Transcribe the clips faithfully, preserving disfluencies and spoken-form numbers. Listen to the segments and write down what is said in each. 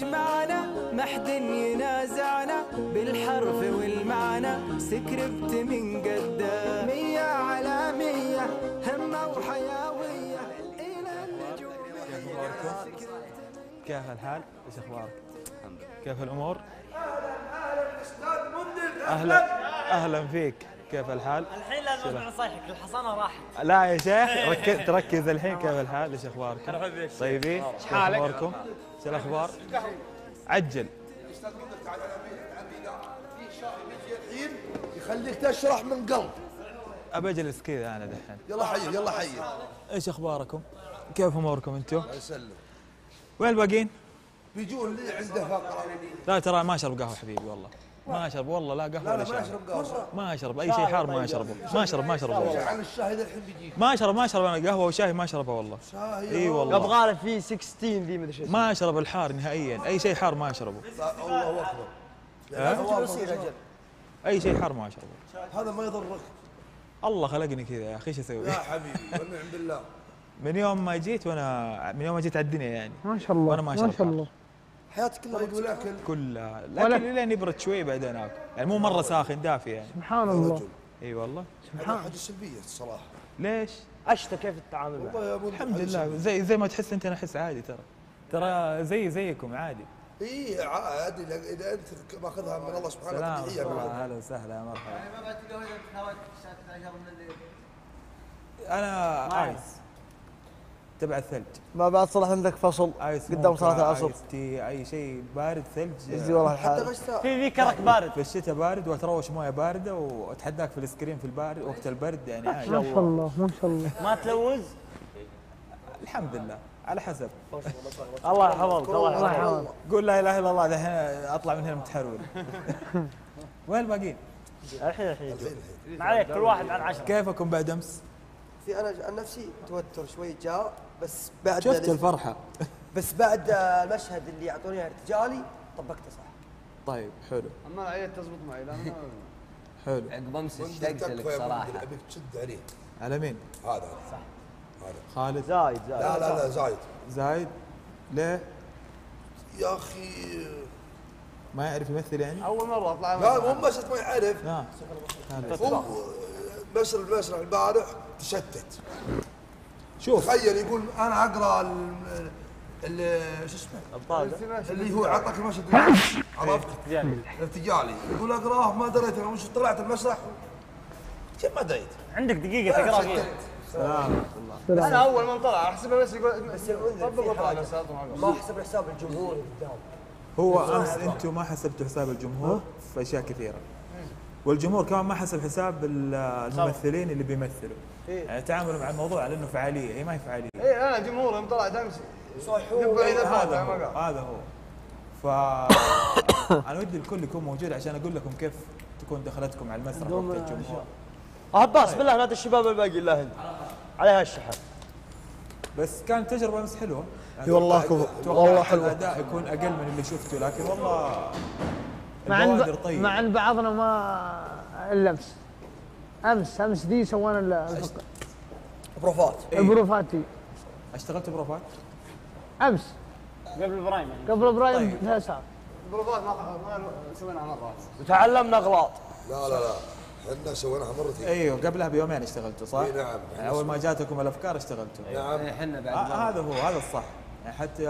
يجمعنا ما حد ينازعنا بالحرف والمعنى سكربت من قدام مية على مية همة وحيوية إلى النجوم. كيف الحال؟ ايش اخبارك؟ كيف الامور؟ اهلا اهلا فيك، كيف الحال؟ الحين لازم اسمع نصايحك، الحصانه راحت. لا يا شيخ ركز تركز الحين. كيف الحال؟ ايش اخباركم؟ طيبين؟ كيف اموركم؟ ايش الاخبار؟ عجل يخليك تشرح من قلب. ابى اجلس كذا انا دحين. يلا حي يلا حي. ايش اخباركم؟ كيف اموركم انتم؟ الله يسلم. وين الباقيين؟ بيجون لي عنده فقره. لا ترى ما اشرب قهوه حبيبي والله. ما اشرب والله لا قهوه ولا شاي. ما اشرب قهوه. ما اشرب اي شيء حار ما اشربه. ما اشرب ما اشرب والله. عن الشاهد الحين بيجيك. ما اشرب ما اشرب انا قهوه وشاي ما اشربه والله. شاي اي والله. ابغى له في ستة عشر ذي مدري ايش. ما اشرب الحار نهائيا، اي شيء حار ما اشربه. الله اكبر. أه؟ اي شيء حار ما اشربه. هذا ما يضرك. الله خلقني كذا يا اخي، ايش اسوي؟ يا حبيبي والنعم بالله. من يوم ما جيت وانا من يوم ما جيت على الدنيا يعني. ما شاء الله. وانا ما اشرب. ما شاء الله. حياتك كلها يقول اكل. كلها، لكن لين يبرد شوي بعدين اكل، يعني مو مره ساخن دافي يعني. سبحان الله. اي والله. سبحان الله. حاجه سلبيه الصراحه. ليش؟ اشتا كيف التعامل معه؟ والله يا ابو الحمد لله زي زي ما تحس انت، انا احس عادي ترى. ترى زي زيكم عادي. اي عادي اذا انت ماخذها من الله سبحانه وتعالى. سلام اهلا وسهلا يا مرحبا. ما بعد تقهوى اذا خرجت الساعه اثنتا عشرة من الليل. انا ايس تبع الثلج. ما بعد صلح عندك فصل قدام صلاه العصر. ايس تي اي شيء بارد ثلج. يجزي والله الحال. في في كرك بارد. في الشتاء بارد وتروش مويه بارده واتحداك في السكرين في البارد وقت البرد يعني عادي. ما شاء الله ما شاء الله. ما تلوز؟ الحمد لله على حسب. الله يحفظك الله يحفظك. قول لا اله الا الله دحين اطلع من هنا متحرول. وين الباقيين؟ الحين الحين ما عليك، كل واحد عن عشرة. كيفكم بعد امس؟ في انا عن نفسي توتر شوي جاء، بس بعد شفت الفرحه. بس بعد المشهد اللي يعطوني ارتجالي طبقته صح. طيب حلو. اما العيله تزبط معي لا انا حلو. عقب امس اشتقت لك صراحه. ابيك تشد عليه. على مين؟ هذا صح. هذا خالد. زايد زايد. لا لا لا زايد. زايد ليه؟ يا اخي ما يعرف يمثل يعني؟ اول مره اطلع. لا مو بس ما يعرف. لا هو مسرح المسرح البارح تشتت. شوف تخيل يقول انا اقرا اللي شو اسمه الطاقه اللي هو اعطاك المشهد عرفت؟ ارتجالي يقول اقراه ما دريت انا وش طلعت المسرح كيف ما دريت. عندك دقيقه تقرا فيها. سلام الله. انا اول ما طلع احسبه بس يقول بس طبق ما حسب حساب الجمهور قدام. هو امس انتم ما حسبتوا حساب الجمهور في اشياء كثيره. والجمهور كمان ما حسب حساب الممثلين اللي بيمثلوا. يعني تعاملوا مع الموضوع على انه فعاليه، هي ما هي فعاليه. اي انا جمهور يوم طلعت امس صيحون. هذا هو هذا هو. ف انا ودي الكل يكون موجود عشان اقول لكم كيف تكون دخلتكم على المسرح وقت الجمهور. عباس بالله نادي الشباب الباقي الله هند عليها الشحن. بس كانت تجربه امس حلوه. اي والله والله حلوه. الاداء يكون اقل من اللي شفته، لكن والله مع ان طيب. مع ان بعضنا ما الا امس امس امس دي سوينا بروفات. البروفات. اشتغلت بروفات امس قبل ابراهيم قبل ابراهيم ثلاث ساعات. البروفات ما ما سويناها مرات. وتعلمنا اغلاط. لا لا لا احنا سويناها مرتين. ايوه قبلها بيومين اشتغلتوا صح؟ اي نعم. يعني اول ما جاتكم الافكار اشتغلتوا. نعم احنا بعد آه هذا هو هذا الصح. يعني حتى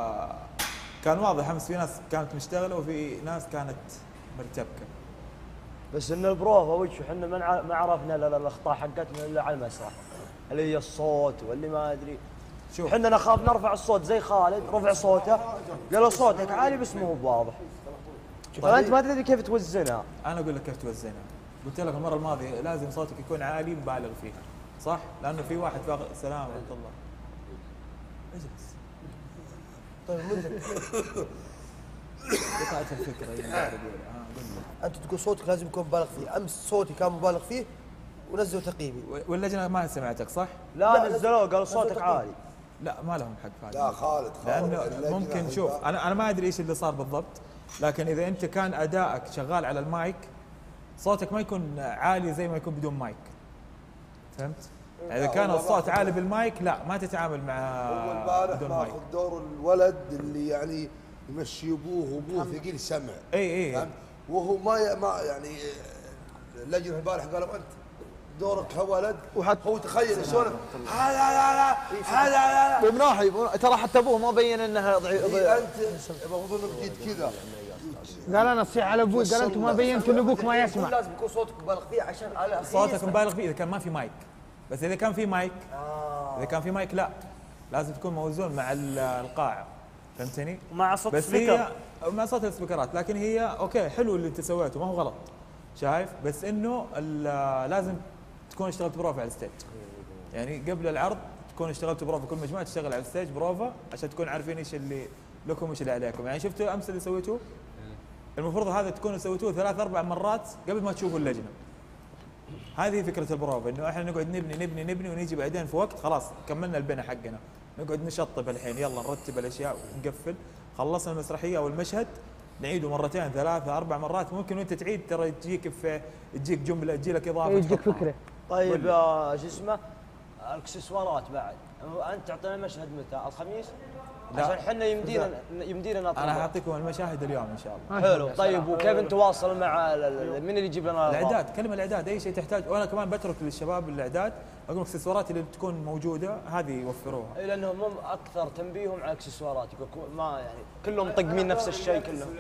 كان واضح امس في ناس كانت مشتغله وفي ناس كانت مرتبكه. بس ان البروفا وش احنا ما ما عرفنا الا الاخطاء حقتنا الا على المسرح اللي هي الصوت واللي ما ادري. شوف احنا نخاف نرفع الصوت زي خالد رفع صوته قال صوتك عالي بس مو بواضح. فانت ما تدري كيف توزنها. انا اقول لك كيف توزنها. قلت لك المره الماضيه لازم صوتك يكون عالي مبالغ فيها صح؟ لانه في واحد فاق السلام ورحمه الله. اجلس. طيب مدرك. قطعت الفكره يعني. اه قول لي. انت تقول صوتك لازم يكون مبالغ فيه، امس صوتي كان مبالغ فيه ونزلوا تقييمي. واللجنه ما سمعتك صح؟ لا نزلوه قالوا صوتك عالي. لا ما لهم حق فادي. لا خالد لانه ممكن شوف انا انا ما ادري ايش اللي صار بالضبط، لكن اذا انت كان ادائك شغال على المايك صوتك ما يكون عالي زي ما يكون بدون مايك. فهمت؟ يعني اذا كان الصوت عالي بالمايك لا ما تتعامل مع هو البارح بدون مايك. ماخذ دور الولد اللي يعني يمشي ابوه وابوه ثقيل السمع. اي اي فهمت؟ وهو ما ي- ما يعني اللجنه البارح قالوا انت دورك كولد وحتى- هو تخيل شلون هذا لا لا هذا لا لا من ناحيه من- ترى حتى ابوه ما بين انها ضعيف إيه انت المفروض انك جيت كذا. قال انا اصيح على ابوي، قال انت ما بينت ان ابوك ما يسمع. لازم يكون صوتك مبالغ فيه عشان على صوتك مبالغ فيه اذا كان ما في مايك، بس اذا كان في مايك اذا كان في مايك لا، لازم تكون موزون مع ال- القاعه، فهمتني؟ مع صوت بس سبيكر. هي مع صوت السبيكرات، لكن هي اوكي حلو اللي انت سويته ما هو غلط، شايف؟ بس انه ال- لازم تكون اشتغلت بروفا على الستيج، يعني قبل العرض تكون اشتغلت بروفا، كل مجموعه تشتغل على الستيج بروفا عشان تكون عارفين ايش اللي لكم وايش اللي عليكم. يعني شفتوا امس اللي سويتوه؟ المفروض هذا تكونوا سويتوه ثلاث اربع مرات قبل ما تشوفوا اللجنه. هذه فكره البروفا، انه احنا نقعد نبني نبني نبني ونيجي بعدين في وقت خلاص كملنا البناء حقنا، نقعد نشطب الحين يلا نرتب الاشياء ونقفل، خلصنا المسرحيه او المشهد نعيده مرتين ثلاثه اربع مرات، ممكن وانت تعيد ترى تجيك في تجيك جمله تجي لك اضافه يجيك تحطها. فكره. طيب يا شو اسمه الاكسسوارات بعد، انت تعطينا المشهد متى؟ الخميس؟ لا. عشان احنا يمدينا يمدينا نطلع. انا حاعطيكم المشاهد اليوم ان شاء الله. حلو. طيب وكيف نتواصل مع ال- ال- من اللي يجيب لنا الاعداد، كلمه الاعداد اي شيء تحتاج، وانا كمان بترك للشباب الاعداد، اقول الاكسسوارات اللي تكون موجوده هذه يوفروها. اي لانهم هم اكثر تنبيههم على الاكسسوارات، يقول كو- ما يعني كلهم طقمين نفس الشيء كلهم.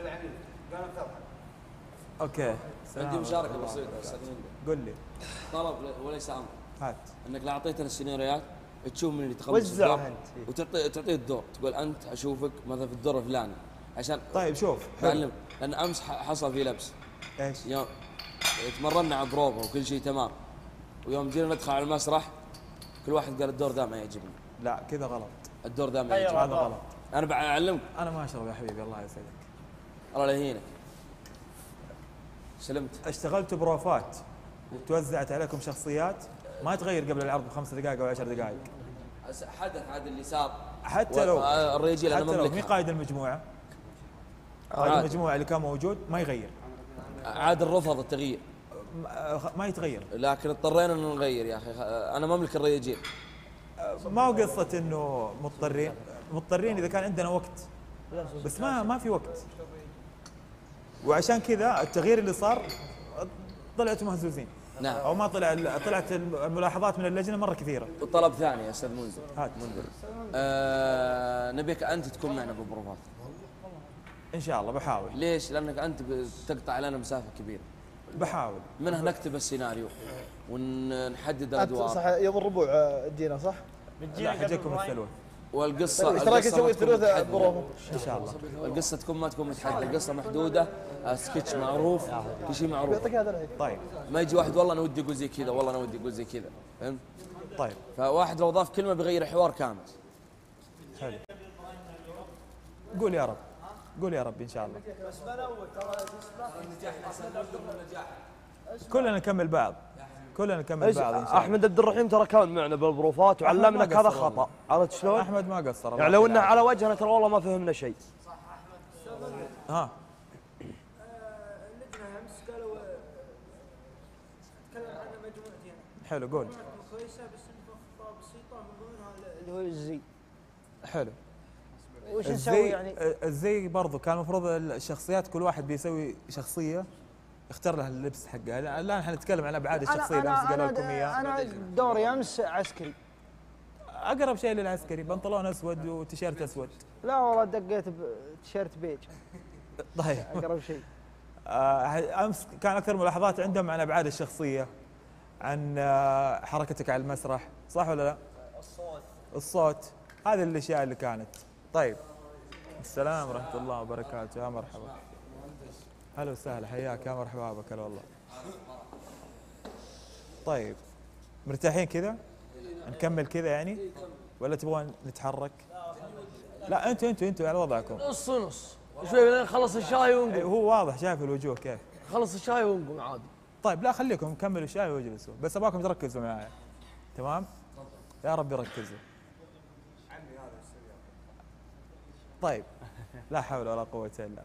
اوكي عندي مشاركه بسيطه استاذ هند. قل لي. طلب وليس امر. هات. انك لو اعطيتنا السيناريوهات تشوف من اللي تخلص وزعها الدور أنت. وتعطي تعطيه الدور، تقول انت اشوفك مثلا في الدور الفلاني عشان طيب شوف حلو. تعلم، لان امس ح- حصل في لبس. ايش؟ يوم تمرنا على بروفا وكل شيء تمام، ويوم جينا ندخل على المسرح كل واحد قال الدور ذا ما يعجبني، لا كذا غلط، الدور ذا ما أيوة. يعجبني. هذا غلط. انا بعلمك. انا ما اشرب يا حبيبي الله يسعدك. الله لا يهينك. سلمت. اشتغلت بروفات وتوزعت عليكم شخصيات، ما تغير قبل العرض بخمس دقائق او عشر دقائق. حدث هذا اللي صار. حتى لو الرجال انا حتى لو مي مملكها. قائد المجموعه، قائد عاد. المجموعه اللي كان موجود ما يغير، عاد الرفض التغيير، ما- ما يتغير. لكن اضطرينا انه نغير يا اخي. انا مملك الرجال. ما هو قصه انه مضطرين، مضطرين اذا كان عندنا وقت، بس ما ما في وقت، وعشان كذا التغيير اللي صار طلعتوا مهزوزين. نعم. او ما طلع طلعت الملاحظات من اللجنه مره كثيره. وطلب ثاني يا استاذ منذر. هات. آه نبيك انت تكون معنا بالبروفات. ان شاء الله بحاول. ليش؟ لانك انت بتقطع لنا مسافه كبيره. بحاول. منها نكتب السيناريو ونحدد أنت الادوار. صح يوم الربوع آه، ادينا صح؟ لا حجيكم الثلوث والقصه ايش رايك القصة نسوي ما تكون ثلث متحددة. بروفا؟ ان شاء الله. القصه تكون ما تكون متحدده، القصه محدوده، سكتش معروف، كل شيء معروف. يعطيك هذا الحين. طيب ما يجي واحد والله انا ودي اقول زي كذا، والله انا ودي اقول زي كذا، فهمت؟ طيب فواحد لو ضاف كلمه بيغير حوار كامل. حلو. قول يا رب، قول يا رب ان شاء الله. كلنا نكمل بعض، كلنا نكمل بعض ان شاء الله. احمد عبد الرحيم ترى كان معنا بالبروفات وعلمنا ما كذا قصر خطا، عرفت شلون؟ احمد ما قصر. يعني لو انه على وجهنا ترى والله ما فهمنا شيء. ها اللجنه امس قالوا تكلم عن مجموعتين حلو قول. كويسه بس انه اخطاء بسيطه من ضمنها اللي هو الزي. حلو. وش نسوي الزي يعني؟ الزي برضو كان المفروض الشخصيات كل واحد بيسوي شخصيه يختار لها اللبس حقها. الان احنا نتكلم عن ابعاد الشخصيه اللي امس قالوا لكم اياها. انا دوري امس عسكري. اقرب شيء للعسكري، بنطلون اسود وتيشيرت اسود. لا والله دقيت بتيشيرت بيج طيب اقرب شيء. آه، امس كان اكثر ملاحظات عندهم عن ابعاد الشخصيه، عن آه، حركتك على المسرح، صح ولا لا؟ الصوت الصوت هذه الاشياء اللي كانت. طيب السلام ورحمه الله وبركاته، يا مرحبا. هلا وسهلا، حياك، يا مرحبا بك. هلا والله. طيب مرتاحين كذا؟ نكمل كذا يعني ولا تبغون نتحرك؟ لا انتوا انتوا انتوا على وضعكم. نص نص شوي بعدين نخلص الشاي إيه، ونقوم. هو واضح شايف الوجوه كيف. خلص الشاي ونقوم عادي. طيب لا خليكم كملوا الشاي واجلسوا، بس ابغاكم تركزوا معايا. تمام؟ يا رب يركزوا. طيب لا حول ولا قوة الا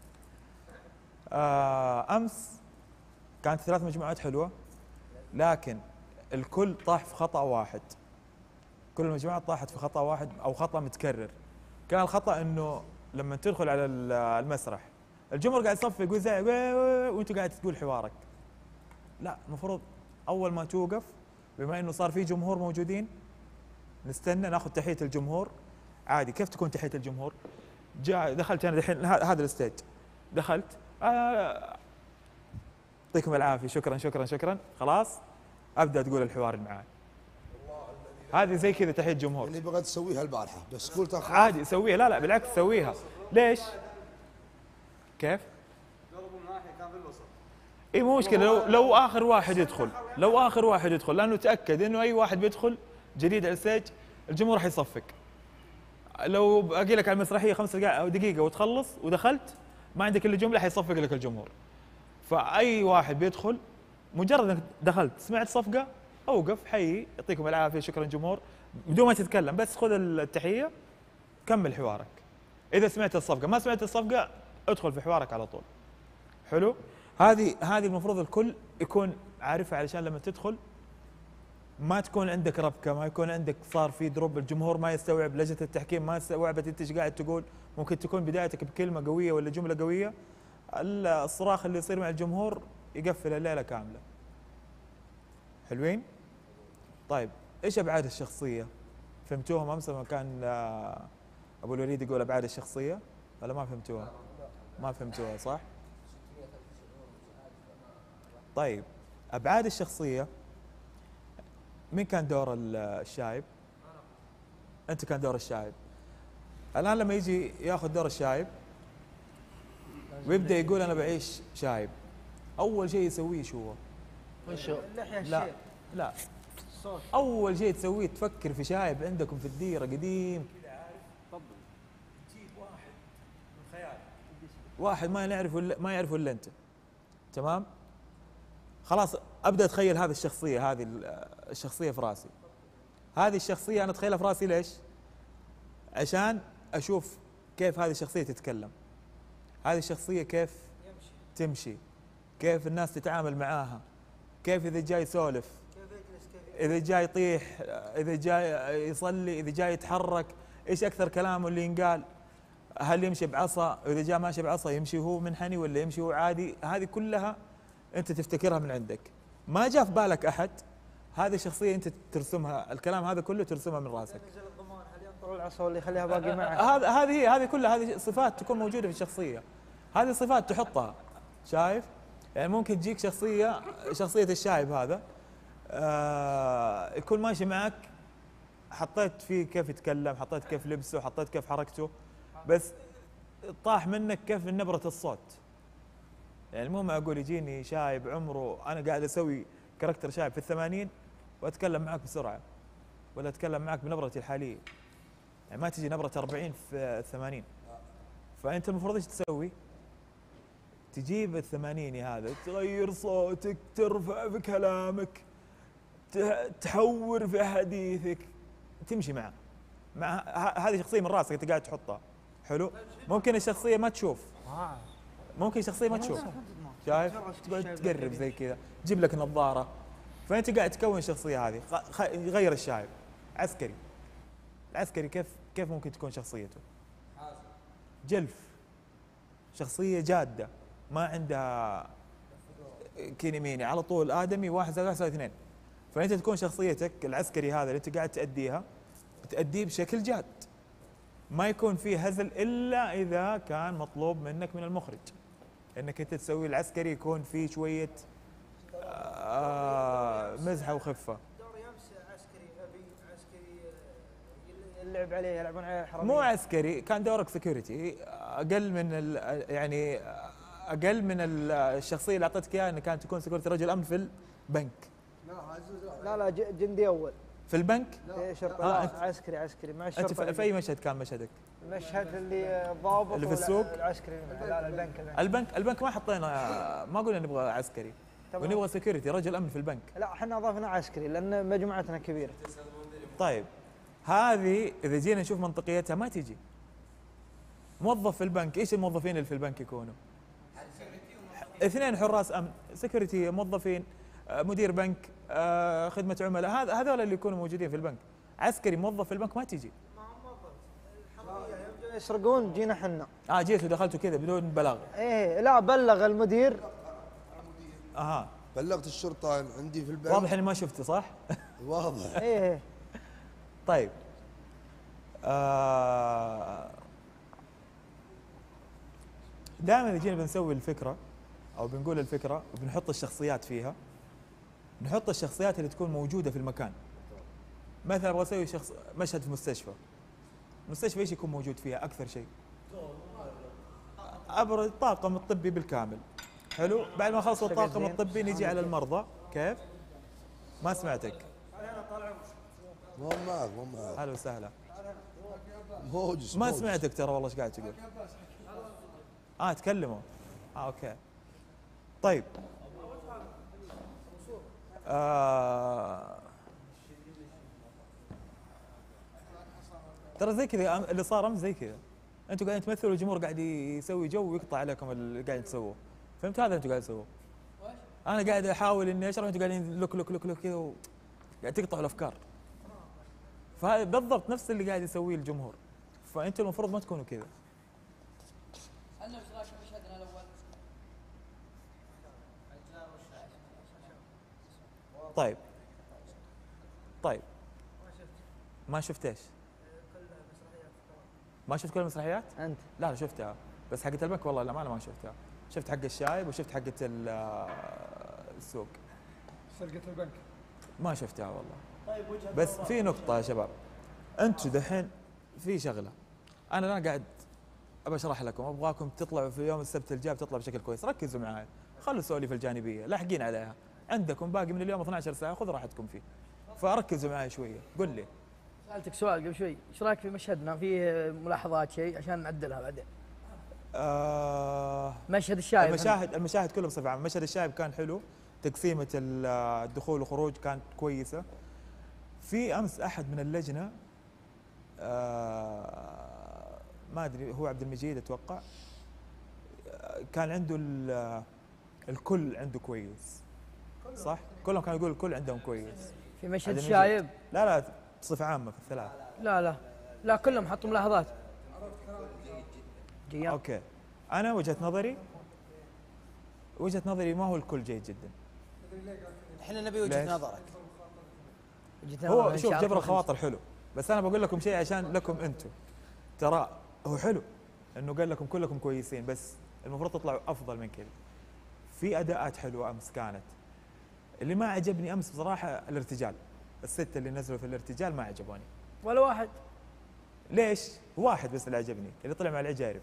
آه امس كانت ثلاث مجموعات حلوة، لكن الكل طاح في خطأ واحد. كل المجموعات طاحت في خطأ واحد او خطأ متكرر. كان الخطأ انه لما تدخل على ال- المسرح الجمهور قاعد يصفق ويزعق وانت قاعد تقول حوارك. لا، المفروض اول ما توقف بما انه صار في جمهور موجودين نستنى ناخذ تحيه الجمهور عادي. كيف تكون تحيه الجمهور؟ جاء دخلت انا الحين هذا الستيج، دخلت آه، يعطيكم العافيه شكرا شكرا شكرا، خلاص ابدا تقول الحوار اللي معاي. هذه زي كذا تحيه جمهور. اللي بغيت تسويها البارحه بس قلت أخاف. عادي سويها، لا لا بالعكس سويها. ليش؟ كيف؟ اي مو مشكله لو لو اخر واحد يدخل، لو اخر واحد يدخل لانه تاكد انه اي واحد بيدخل جديد على الستيج الجمهور حيصفق. لو باقي لك على المسرحيه خمس دقائق او دقيقه وتخلص ودخلت ما عندك الا جمله حيصفق لك الجمهور. فاي واحد بيدخل مجرد انك دخلت سمعت صفقه اوقف حيي يعطيكم العافيه شكرا جمهور بدون ما تتكلم، بس خذ التحيه كمل حوارك. اذا سمعت الصفقه، ما سمعت الصفقه ادخل في حوارك على طول. حلو؟ هذه هذه المفروض الكل يكون عارفها علشان لما تدخل ما تكون عندك ربكه، ما يكون عندك صار في دروب، الجمهور ما يستوعب، لجنه التحكيم ما استوعبت انت ايش قاعد تقول. ممكن تكون بدايتك بكلمه قويه ولا جمله قويه، الصراخ اللي يصير مع الجمهور يقفل الليله كامله. حلوين؟ طيب ايش ابعاد الشخصيه؟ فهمتوهم امس لما كان ابو الوليد يقول ابعاد الشخصيه ولا ما فهمتوها؟ ما فهمتوها صح؟ طيب ابعاد الشخصيه مين كان دور الشايب؟ انت كان دور الشايب. الان لما يجي ياخذ دور الشايب ويبدا يقول انا بعيش شايب، اول شيء يسويه شو هو؟ وشو؟ اللحيه لا الشيب. لا اول شيء تسويه تفكر في شايب عندكم في الديره قديم كذا عارف؟ طبل تجيب واحد من خيالك، واحد ما نعرف ولا ما يعرف الا انت، تمام؟ خلاص ابدا اتخيل هذه الشخصيه، هذه الشخصيه في راسي. هذه الشخصيه انا اتخيلها في راسي ليش؟ عشان اشوف كيف هذه الشخصيه تتكلم، هذه الشخصيه كيف تمشي، كيف الناس تتعامل معاها، كيف اذا جاي يسولف، اذا جاي يطيح، اذا جاي يصلي، اذا جاي يتحرك، ايش اكثر كلامه اللي ينقال، هل يمشي بعصا، واذا جاء ماشي بعصا يمشي هو منحني ولا يمشي هو عادي. هذه كلها انت تفتكرها من عندك، ما جاء في بالك احد، هذه الشخصيه انت ترسمها، الكلام هذا كله ترسمه من راسك. نزل الضمان هل ينطر العصا واللي يخليها باقي معه؟ هذا هذه هي، هذه كلها هذه صفات تكون موجوده في الشخصيه، هذه صفات تحطها. شايف؟ يعني ممكن تجيك شخصيه شخصيه الشايب هذا آه يكون ماشي معك، حطيت فيه كيف يتكلم، حطيت كيف لبسه، حطيت كيف حركته، بس طاح منك كيف من نبره الصوت. يعني مو معقول يجيني شايب عمره، انا قاعد اسوي كاركتر شايب في الثمانين واتكلم معك بسرعه ولا اتكلم معك بنبرتي الحاليه، يعني ما تجي نبره أربعين في الثمانين. فانت المفروض ايش تسوي؟ تجيب الثمانيني هذا، تغير صوتك، ترفع في كلامك، تحور في حديثك، تمشي معه. مع هذه شخصيه من راسك انت قاعد تحطها. حلو؟ ممكن الشخصيه ما تشوف، ممكن الشخصيه ما تشوف، شايف؟ تقعد تقرب زي كذا، تجيب لك نظاره، فانت قاعد تكون الشخصيه هذه. غير الشايب، عسكري. العسكري كيف كيف ممكن تكون شخصيته؟ جلف، شخصيه جاده ما عندها كيني ميني، على طول ادمي، واحد زائد واحد يساوي اثنين. فانت تكون شخصيتك العسكري هذا اللي انت قاعد تأديها تأديه بشكل جاد، ما يكون فيه هزل الا اذا كان مطلوب منك من المخرج انك انت تسوي العسكري يكون فيه شويه آه مزحه وخفه. دوري امس عسكري ابي عسكري يلعب عليه يلعبون عليه الحرامية. مو عسكري، كان دورك سكيورتي، اقل من يعني اقل من الشخصيه اللي اعطيتك اياها انك كانت تكون سكيورتي رجل امن في البنك. لا لا جندي اول في البنك؟ إيه شرطي. آه لا عسكري عسكري مع انت الشرطه. في اي مشهد كان مشهدك؟ المشهد اللي ضابط اللي في السوق؟ العسكري. لا لا البنك البنك البنك البنك ما حطينا، ما قلنا نبغى عسكري، ونبغى سكيورتي رجل امن في البنك. لا احنا اضفنا عسكري لان مجموعتنا كبيره. طيب هذه اذا جينا نشوف منطقيتها ما تجي. موظف في البنك، ايش الموظفين اللي في البنك يكونوا؟ اثنين حراس امن، سكيورتي، موظفين، مدير بنك، خدمه عملاء، هذا هذول اللي يكونوا موجودين في البنك. عسكري موظف في البنك ما تجي. ما موظف الحراميه يوم جاي يسرقون جينا حنا. اه جيتوا دخلتوا كذا بدون بلاغ. ايه لا بلغ المدير. اها بلغت الشرطه عندي في البنك. واضح اني ما شفته صح؟ واضح. ايه طيب آه دائما اذا جينا بنسوي الفكره او بنقول الفكره وبنحط الشخصيات فيها، نحط الشخصيات اللي تكون موجوده في المكان. مثلا ابغى اسوي شخص مشهد في مستشفى. المستشفى ايش يكون موجود فيها اكثر شيء؟ ابرز الطاقم الطبي بالكامل. حلو، بعد ما خلصوا الطاقم الطبي نجي على المرضى. كيف؟ ما سمعتك. مو معك مو معك. اهلا وسهلا. موجس ما سمعتك ترى والله ايش قاعد تقول. اه تكلموا. اه اوكي. طيب. آه ترى زي كذا اللي صار امس زي كذا. انتوا قاعدين تمثلوا الجمهور قاعد يسوي جو ويقطع عليكم اللي قاعدين تسووه. فهمت هذا اللي انتوا قاعدين تسووه. انا قاعد احاول اني اشرح وانتوا قاعدين لك لك لك لك كذا و... قاعد تقطعوا الافكار. فهذا بالضبط نفس اللي قاعد يسويه الجمهور. فانتوا المفروض ما تكونوا كذا. انا وش رايك بمشهدنا الاول؟ طيب طيب ما شفت ايش؟ ما شفت كل المسرحيات؟ انت لا لا شفتها بس حقت البنك والله الامانه ما شفتها. شفت حق الشايب وشفت حقت السوق. سرقة البنك ما شفتها والله. بس في نقطة يا شباب، انتم دحين في شغلة انا لا قاعد ابى اشرح لكم، ابغاكم تطلعوا في يوم السبت الجاي تطلع بشكل كويس. ركزوا معي، خلوا السواليف الجانبية لاحقين عليها. عندكم باقي من اليوم اثنتي عشرة ساعة، خذوا راحتكم فيه. فركزوا معي شوية. قل لي. سألتك سؤال قبل شوي، ايش رايك في مشهدنا؟ فيه ملاحظات شيء عشان نعدلها بعدين. آه مشهد الشايب. المشاهد المشاهد كلها بصفة عامة. مشهد الشايب كان حلو، تقسيمة الدخول والخروج كانت كويسة. في امس احد من اللجنة آه ما ادري هو عبد المجيد اتوقع، كان عنده الكل عنده كويس صح؟ كلهم كانوا يقولوا الكل عندهم كويس. في مشهد الشايب؟ لا لا بصفة عامة في الثلاث. لا لا لا كلهم حطوا ملاحظات. جيد. اوكي انا وجهة نظري وجهة نظري ما هو الكل جيد جدا. احنا نبي وجهة نظرك. هو شوف جبر الخواطر حلو، بس انا بقول لكم شيء عشان لكم انتم. ترى هو حلو انه قال لكم كلكم كويسين، بس المفروض تطلعوا افضل من كذا. في اداءات حلوه امس كانت. اللي ما عجبني امس بصراحه الارتجال. الستة اللي نزلوا في الارتجال ما عجبوني. ولا واحد. ليش؟ واحد بس اللي عجبني، اللي طلع مع العجارب.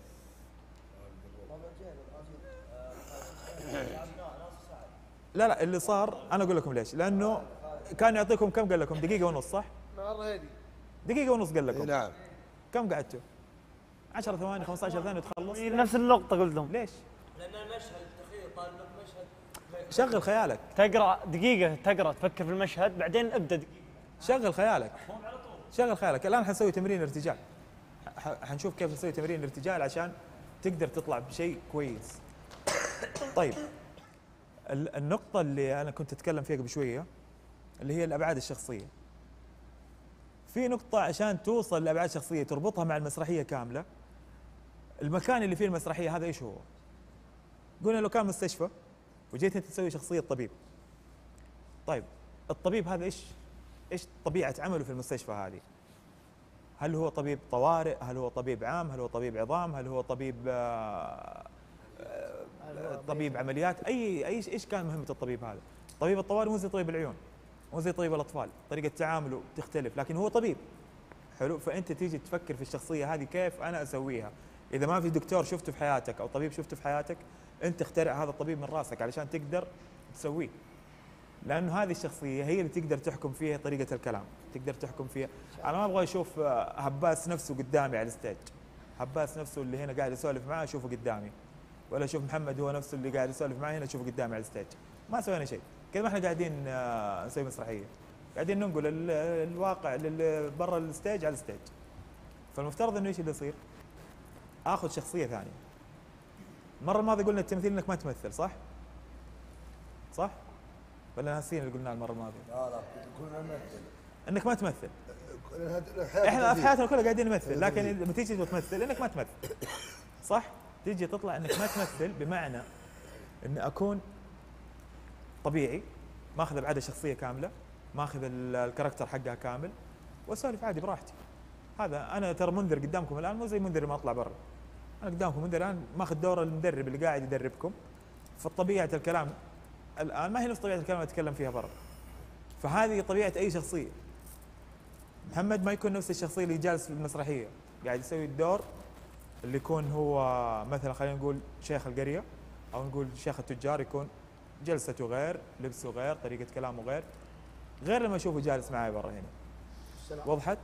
لا لا اللي صار انا اقول لكم ليش، لانه كان يعطيكم كم قال لكم؟ دقيقة ونص صح؟ مرة هادي دقيقة ونص قال لكم. نعم. كم قعدتوا؟ عشر ثواني خمسة عشر ثانية وتخلص؟ نفس النقطة قلت لهم. ليش؟ لأن المشهد تخيل طالب مشهد شغل خيالك. تقرا دقيقة تقرا تفكر في المشهد بعدين ابدا دقيقة. شغل خيالك. شغل خيالك. الآن حنسوي تمرين ارتجال. حنشوف كيف نسوي تمرين ارتجال عشان تقدر تطلع بشيء كويس. طيب النقطة اللي أنا كنت أتكلم فيها قبل شوية اللي هي الأبعاد الشخصية. في نقطة عشان توصل لأبعاد شخصية تربطها مع المسرحية كاملة. المكان اللي فيه المسرحية هذا إيش هو؟ قلنا لو كان مستشفى وجيت أنت تسوي شخصية طبيب. طيب الطبيب هذا إيش إيش طبيعة عمله في المستشفى هذه؟ هل هو طبيب طوارئ؟ هل هو طبيب عام؟ هل هو طبيب عظام؟ هل هو طبيب آه آه طبيب عمليات؟ أي أي إيش كان مهمة الطبيب هذا؟ طبيب الطوارئ مو زي طبيب العيون، مو زي طبيب الأطفال، طريقة تعامله تختلف، لكن هو طبيب. حلو، فأنت تيجي تفكر في الشخصية هذه كيف أنا أسويها. إذا ما في دكتور شفته في حياتك أو طبيب شفته في حياتك، أنت اخترع هذا الطبيب من راسك علشان تقدر تسويه. لأنه هذه الشخصية هي اللي تقدر تحكم فيها طريقة الكلام، تقدر تحكم فيها. أنا ما أبغى أشوف هباس نفسه قدامي على الستيج، هباس نفسه اللي هنا قاعد يسولف معاه أشوفه قدامي، ولا أشوف محمد هو نفسه اللي قاعد يسولف معاه هنا أشوفه قدامي على الستيج. ما سوينا شيء، كذا ما إحنا قاعدين نسوي مسرحية، قاعدين ننقل الواقع برا الستيج على الستيج. فالمفترض إنه إيش اللي يصير؟ آخذ شخصية ثانية. المرة الماضية قلنا التمثيل إنك ما تمثل، صح؟ صح؟ ولا ناسين اللي قلناه المرة الماضية؟ لا لا كنا نمثل. انك ما تمثل. الحياة احنا في تمثيل. حياتنا كلها قاعدين نمثل، لكن لما تيجي تمثل انك ما تمثل. صح؟ تيجي تطلع انك ما تمثل بمعنى اني اكون طبيعي، ماخذ بعد الشخصيه كامله، ماخذ ال- الكاركتر حقها كامل، واسولف عادي براحتي. هذا انا ترى منذر قدامكم الان، مو زي منذر ما اطلع برا. انا قدامكم منذر الان ماخذ دور المدرب اللي قاعد يدربكم. فطبيعه الكلام الان ما هي نفس طبيعه الكلام اللي اتكلم فيها برا. فهذه طبيعه اي شخصيه. محمد ما يكون نفس الشخصيه اللي جالس في المسرحيه، قاعد يسوي الدور اللي يكون هو مثلا خلينا نقول شيخ القريه او نقول شيخ التجار، يكون جلسته غير، لبسه غير، طريقه كلامه غير، غير لما اشوفه جالس معي برا هنا. وضحت؟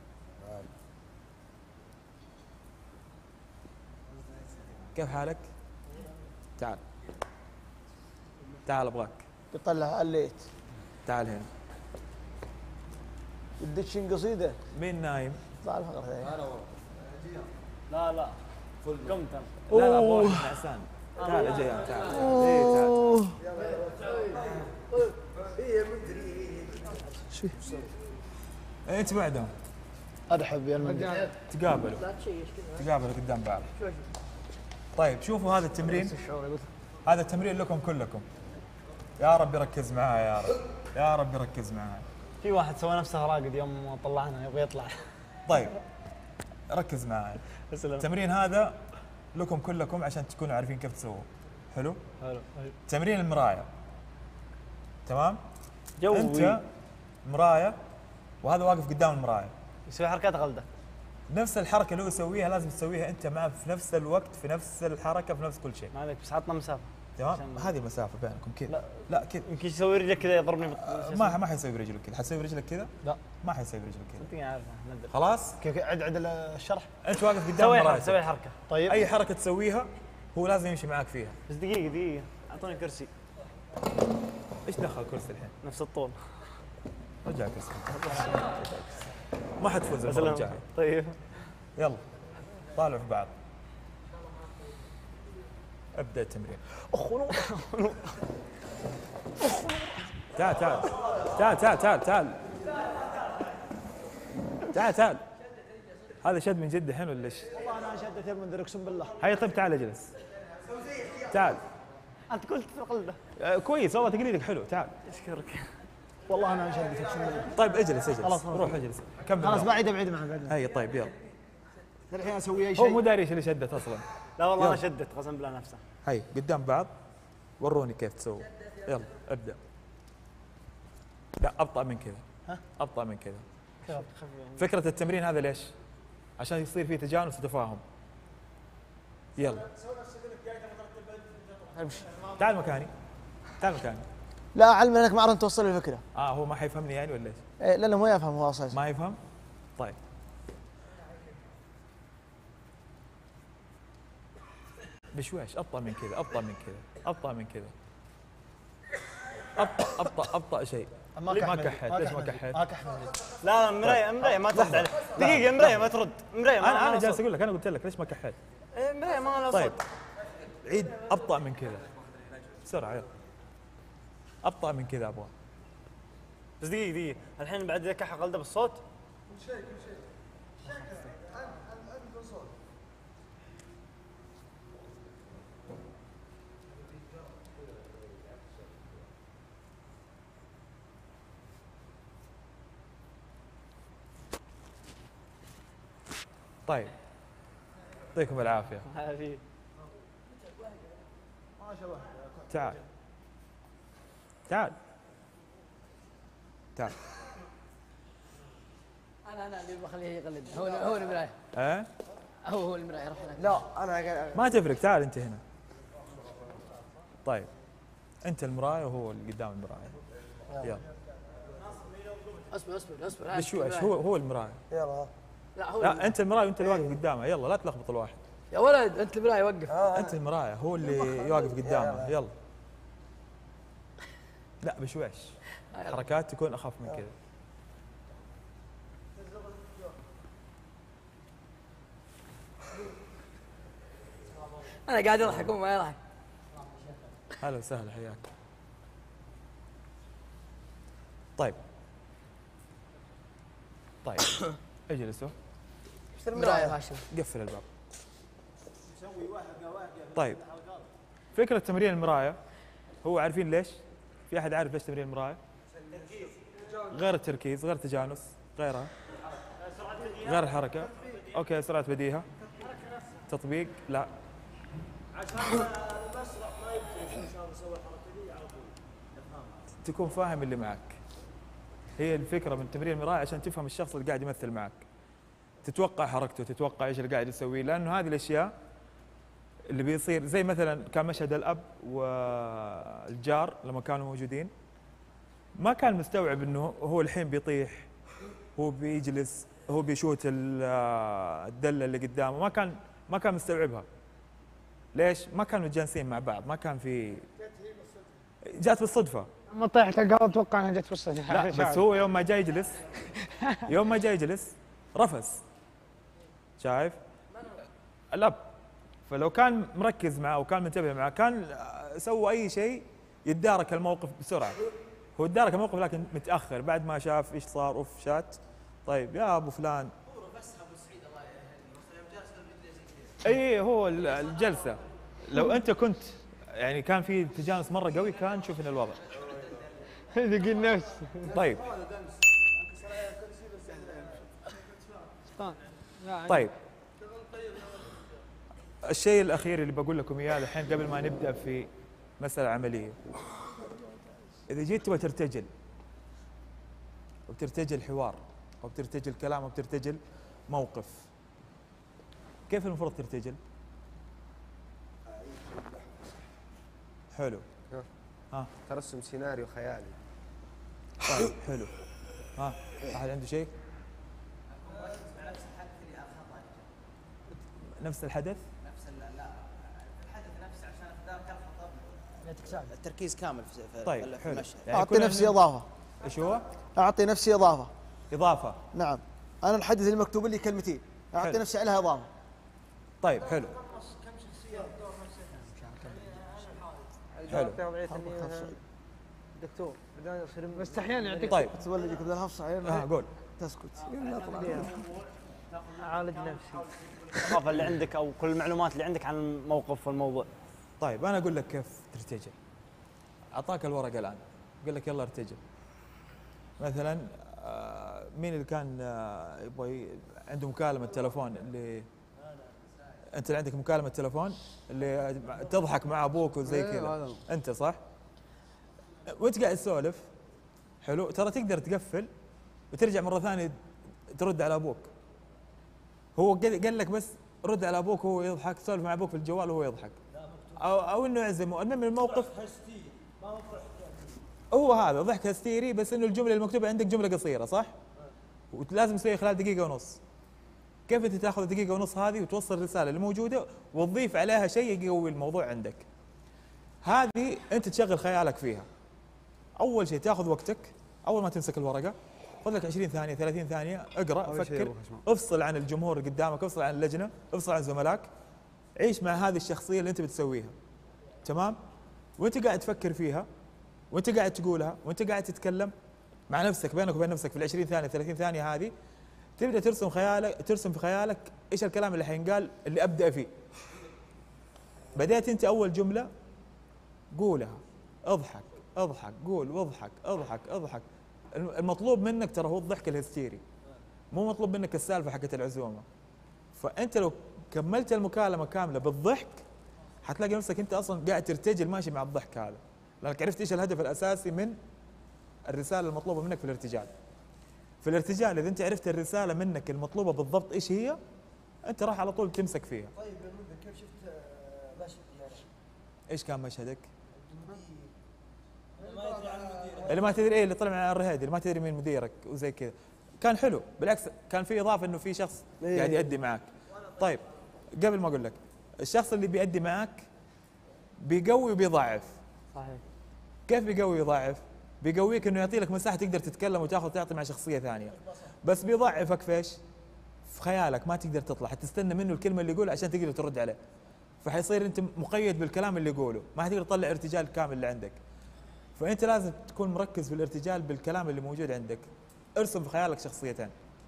كيف حالك؟ تعال تعال ابغاك، يطلع الليت. تعال هنا. الدشين قصيده. مين نايم؟ طلع الفقره ثانيه. انا والله. لا لا قمت لا لا ابغى واحد نعسان. تعال يا جيان تعال. إيه تعال. إيه انت بعدهم ارحب يا المدير. تقابلوا تقابلوا قدام بعض. طيب شوفوا هذا التمرين، هذا التمرين لكم كلكم. يا رب يركز معايا يا رب، يا رب يركز معايا. في واحد سوى نفسه راقد يوم طلعنا يبغى يطلع. طيب ركز معايا. التمرين هذا لكم كلكم عشان تكونوا عارفين كيف تسووه. حلو؟ حلو. تمرين المرايه. تمام؟ جوي. انت مرايه وهذا واقف قدام المرايه. يسوي حركات غلده. نفس الحركه اللي هو يسويها لازم تسويها انت معه في نفس الوقت، في نفس الحركه، في نفس كل شيء. ما عليك بس عطنا مسافه. تمام؟ هذه المسافه بينكم كذا. لا. لا كذا. يمكن يسوي رجلك كذا يضربني. ما ما حيسوي برجلك كذا، حتسوي برجلك كذا؟ لا. ما حيسوي برجلك كذا. انت عارف ندر. خلاص؟ كيف عد عد الشرح؟ انت واقف قدام سوي حركه مرايتك. سوي حركه. طيب اي حركه تسويها هو لازم يمشي معاك فيها. بس دقيقه دقيقه اعطوني كرسي ايش دخل كرسي الحين؟ نفس الطول. رجع كرسي. ما حتفوز المره الجايه. طيب يلا طالعوا في بعض. ابدا التمرين. اخ نور. تعال تعال تعال تعال تعال تعال تعال تعال. هذا شد من جد الحين ولا ايش؟ والله انا شدت يا المدير اقسم بالله. هيا طيب تعال اجلس. تعال. انت قلت غلده. آه كويس والله تقليدك حلو. تعال. اشكرك. والله انا شدت اقسم بالله. طيب اجلس اجلس. خلاص، روح اجلس. كمل. خلاص اليوم. بعيد بعيد معك بعد. هيا طيب يلا. الحين اسوي اي هو شيء. مو داري ايش اللي شدت اصلا. لا والله انا يلا. شدت قسم بالله نفسه. هيا قدام بعض. وروني كيف تسوي. يلا ابدا. لا ابطا من كذا. ها؟ ابطا من كذا. خفيف. فكرة التمرين هذا ليش؟ عشان يصير فيه تجانس وتفاهم. يلا. تعال مكاني. تعال مكاني. لا علم انك ما عرفت توصل الفكره. اه هو ما حيفهمني يعني ولا ايش؟ إيه لا لا ما يفهم هو اساسا. ما يفهم؟ طيب. بشويش ابطا من كذا، ابطا من كذا، ابطا من كذا. ابطا ابطا ابطا شيء. ما كحيت، ليش ما كحيت؟ ما كحيت. لا لا مرايه مرايه ما ترد عليه. دقيقه مرايه ما ترد. مرايه ما انا انا ما جالس صوت. اقول لك، انا قلت لك ليش ما كحيت؟ إيه، مرايه ما لها طيب. صوت. عيد ابطا من كذا. بسرعه يلا. ابطا من كذا ابغى. بس دقيقه دقيقه الحين بعد ذا كحه غلده بالصوت. طيب. يعطيكم العافيه. هذه تعال. تعال. تعال. انا انا اللي بخليه يقلد. هو هو المرايه. ايه؟ هو هو المرايه. روح هناك. لا انا قاعد- ما تفرق، تعال انت هنا. طيب. انت المرايه وهو اللي قدام المرايه. يلا. اصبر اصبر اصبر. بشويش هو هو المرايه. يلا لا هو لا انت المرايه وانت اللي واقف قدامه، يلا لا تلخبط الواحد. يا ولد انت المرايه وقف. انت المرايه هو اللي واقف قدامه، يلا. لا بشويش. حركات تكون اخف من كذا. انا قاعد اضحك هو ما يضحك. هلا وسهلا حياك. طيب طيب اجلسوا. مرايه هاشم. قفل الباب. طيب فكرة تمرين المراية هو عارفين ليش؟ في أحد عارف ليش تمرين المراية؟ غير التركيز، غير التجانس، غيرها غير الحركة. أوكي سرعة بديهة. تطبيق لا. عشان المسرح ما يمكن عشان نسوي الحركه دي على طول نفهمها. تكون فاهم اللي معك. هي الفكرة من تمرين المراية عشان تفهم الشخص اللي قاعد يمثل معك. تتوقع حركته، تتوقع ايش اللي قاعد يسويه، لأنه هذه الأشياء اللي بيصير زي مثلا كان مشهد الأب والجار لما كانوا موجودين، ما كان مستوعب انه هو الحين بيطيح، هو بيجلس، هو بيشوت الدلة اللي قدامه، ما كان ما كان مستوعبها. ليش؟ ما كانوا متجانسين مع بعض، ما كان في. جات بالصدفة. لما طيحت القرض اتوقع انها جت بالصدفة. لا بس هو يوم ما جاي يجلس يوم ما جاي يجلس رفس. شايف؟ الأب. فلو كان مركز معه وكان منتبه معه كان سوى أي شيء يتدارك الموقف بسرعة. هو تدارك الموقف لكن متأخر بعد ما شاف إيش صار. أوف شات. طيب يا أبو فلان. اي هو الجلسه لو انت كنت يعني كان في تجانس مره قوي كان شوف ان الوضع يقول نفس. طيب طيب الشيء الاخير اللي بقول لكم اياه الحين قبل ما نبدا في مساله عمليه، اذا جيت تبغى ترتجل وبترتجل حوار او بترتجل كلام او بترتجل موقف، كيف المفروض ترتجل؟ حلو. ها ترسم سيناريو خيالي. طيب حلو. ها احد عنده شيء؟ نفس الحدث؟ نفس لا الحدث نفسه عشان تذاكر الخطاب. التركيز كامل في طيب في المشهد. يعني اعطي نفسي اضافه. ايش هو؟ اعطي نفسي اضافه. اضافه. نعم. انا الحدث اللي مكتوب لي كلمتين، اعطي حلو. نفسي عليها اضافه. طيب حلو. حلو. دكتور بس احيانا يعطيك. طيب تولد بدل الهفصه اه قول. تسكت. اعالج نفسي. الإضافة اللي عندك او كل المعلومات اللي عندك عن الموقف والموضوع. طيب انا اقول لك كيف ترتجل. اعطاك الورقه الان اقول لك يلا ارتجل. مثلا آه مين اللي كان آه يبغى عنده مكالمه تلفون اللي انت اللي عندك مكالمه تلفون اللي تضحك مع ابوك وزي كذا انت صح؟ وانت قاعد تسولف حلو ترى تقدر تقفل وترجع مره ثانيه ترد على ابوك. هو قال لك بس رد على ابوك وهو يضحك، سولف مع ابوك في الجوال وهو يضحك او او انه يعزمه. المهم الموقف هو هذا ضحك هستيري، بس انه الجمله المكتوبه عندك جمله قصيره صح؟ ولازم تسويها خلال دقيقه ونص. كيف انت تاخذ الدقيقه ونص هذه وتوصل الرساله اللي موجوده وتضيف عليها شيء يقوي الموضوع عندك؟ هذه انت تشغل خيالك فيها. اول شيء تاخذ وقتك، اول ما تمسك الورقه خذ لك عشرين ثانيه ثلاثين ثانيه اقرا فكر، افصل عن الجمهور اللي قدامك، افصل عن اللجنه، افصل عن زملائك، عيش مع هذه الشخصيه اللي انت بتسويها. تمام؟ وانت قاعد تفكر فيها وانت قاعد تقولها وانت قاعد تتكلم مع نفسك بينك وبين نفسك في العشرين ثانيه ثلاثين ثانيه هذه، تبدا ترسم خيالك ترسم في خيالك ايش الكلام اللي حينقال اللي ابدا فيه. بديت انت اول جمله قولها، اضحك اضحك قول واضحك اضحك اضحك. المطلوب منك ترى هو الضحك الهستيري، مو مطلوب منك السالفه حقت العزومه. فانت لو كملت المكالمه كامله بالضحك حتلاقي نفسك انت اصلا قاعد ترتجل ماشي مع الضحك هذا، لانك عرفت ايش الهدف الاساسي من الرساله المطلوبه منك في الارتجال. في الارتجال اذا انت عرفت الرساله منك المطلوبه بالضبط ايش هي، انت راح على طول تمسك فيها. طيب يا مدير كيف شفت مشهد يعني؟ ايش كان مشهدك؟ اللي ما تدري ايه اللي طلع مع الرهيدي اللي ما تدري مين مديرك وزي كذا. كان حلو بالعكس، كان في اضافه انه في شخص قاعد يؤدي معك. طيب قبل ما اقول لك، الشخص اللي بيؤدي معك بيقوي وبيضعف. صحيح. كيف بيقوي ويضعف؟ بيقويك انه يعطي لك مساحه تقدر تتكلم وتاخذ تعطي مع شخصيه ثانيه، بس بيضعفك في ايش؟ في خيالك، ما تقدر تطلع، حتستنى منه الكلمه اللي يقولها عشان تقدر ترد عليه. فحيصير انت مقيد بالكلام اللي يقوله، ما حتقدر تطلع ارتجال كامل اللي عندك. فانت لازم تكون مركز في الارتجال بالكلام اللي موجود عندك. ارسم في خيالك شخصيتين،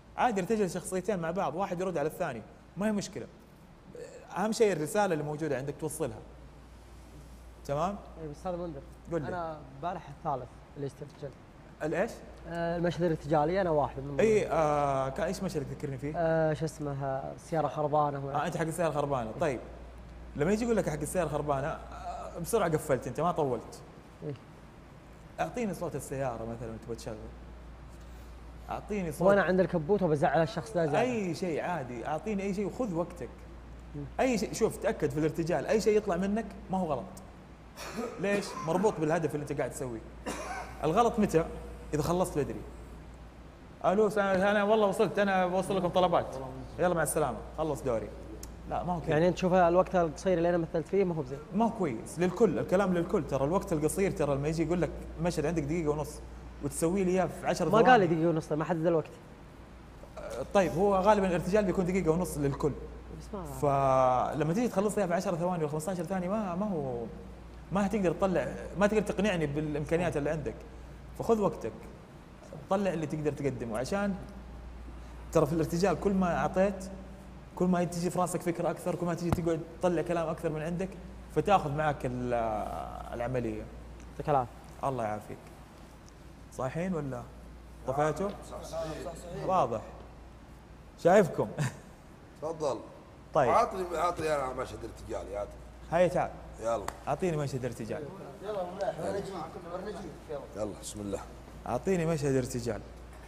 عادي ارتجل شخصيتين مع بعض، واحد يرد على الثاني، ما هي مشكله. اهم شيء الرساله اللي موجوده عندك توصلها. تمام؟ طيب استاذ منذر، قل لي. انا البارح الثالث الاسترتجال. الايش؟ آه المشهد الارتجالي انا واحد من اي آه كان ايش مشهد تذكرني فيه؟ آه شو اسمه سياره خربانه. آه انت حق السياره خربانه، طيب لما يجي يقول لك حق السياره خربانه آه بسرعه قفلت انت ما طولت. إيه؟ اعطيني صوت السياره مثلا تبغى تشغل. اعطيني صوت وانا عند الكبوت وبزعل الشخص ذا زعل. اي شيء عادي، اعطيني اي شيء وخذ وقتك. اي شيء، شوف تاكد في الارتجال اي شيء يطلع منك ما هو غلط. ليش؟ مربوط بالهدف اللي انت قاعد تسويه. الغلط متى؟ اذا خلصت بدري. الو انا والله وصلت، انا بوصل لكم طلبات، يلا مع السلامه، خلص دوري. لا ما هو كذا. يعني انت تشوف الوقت القصير اللي انا مثلت فيه ما هو بزين. ما هو كويس للكل، الكلام للكل، ترى الوقت القصير ترى لما يجي يقول لك مشهد عندك دقيقه ونص وتسوي لي اياه في عشر ثواني. ما قال لي دقيقه ونص، ما حدد الوقت. طيب هو غالبا الارتجال بيكون دقيقه ونص للكل. بس ما فلما تيجي تخلص اياه في عشر ثواني ولا خمسة عشر ثانيه ما ما هو ما هتقدر تطلع، ما تقدر تقنعني بالامكانيات اللي عندك. فخذ وقتك، طلع اللي تقدر تقدمه، عشان ترى في الارتجال كل ما اعطيت كل ما تجي في راسك فكره اكثر، كل ما تجي تقعد تطلع كلام اكثر من عندك، فتاخذ معك العمليه. يعطيك العافيه. الله يعافيك. صايحين ولا طفيتوا؟ واضح. شايفكم. تفضل. طيب عطني عطني انا مشهد ارتجالي عطني. هيا تعال. يلا. اعطيني مشهد ارتجال. يلا احنا نجي نجي يلا. يلا بسم الله. اعطيني مشهد ارتجال.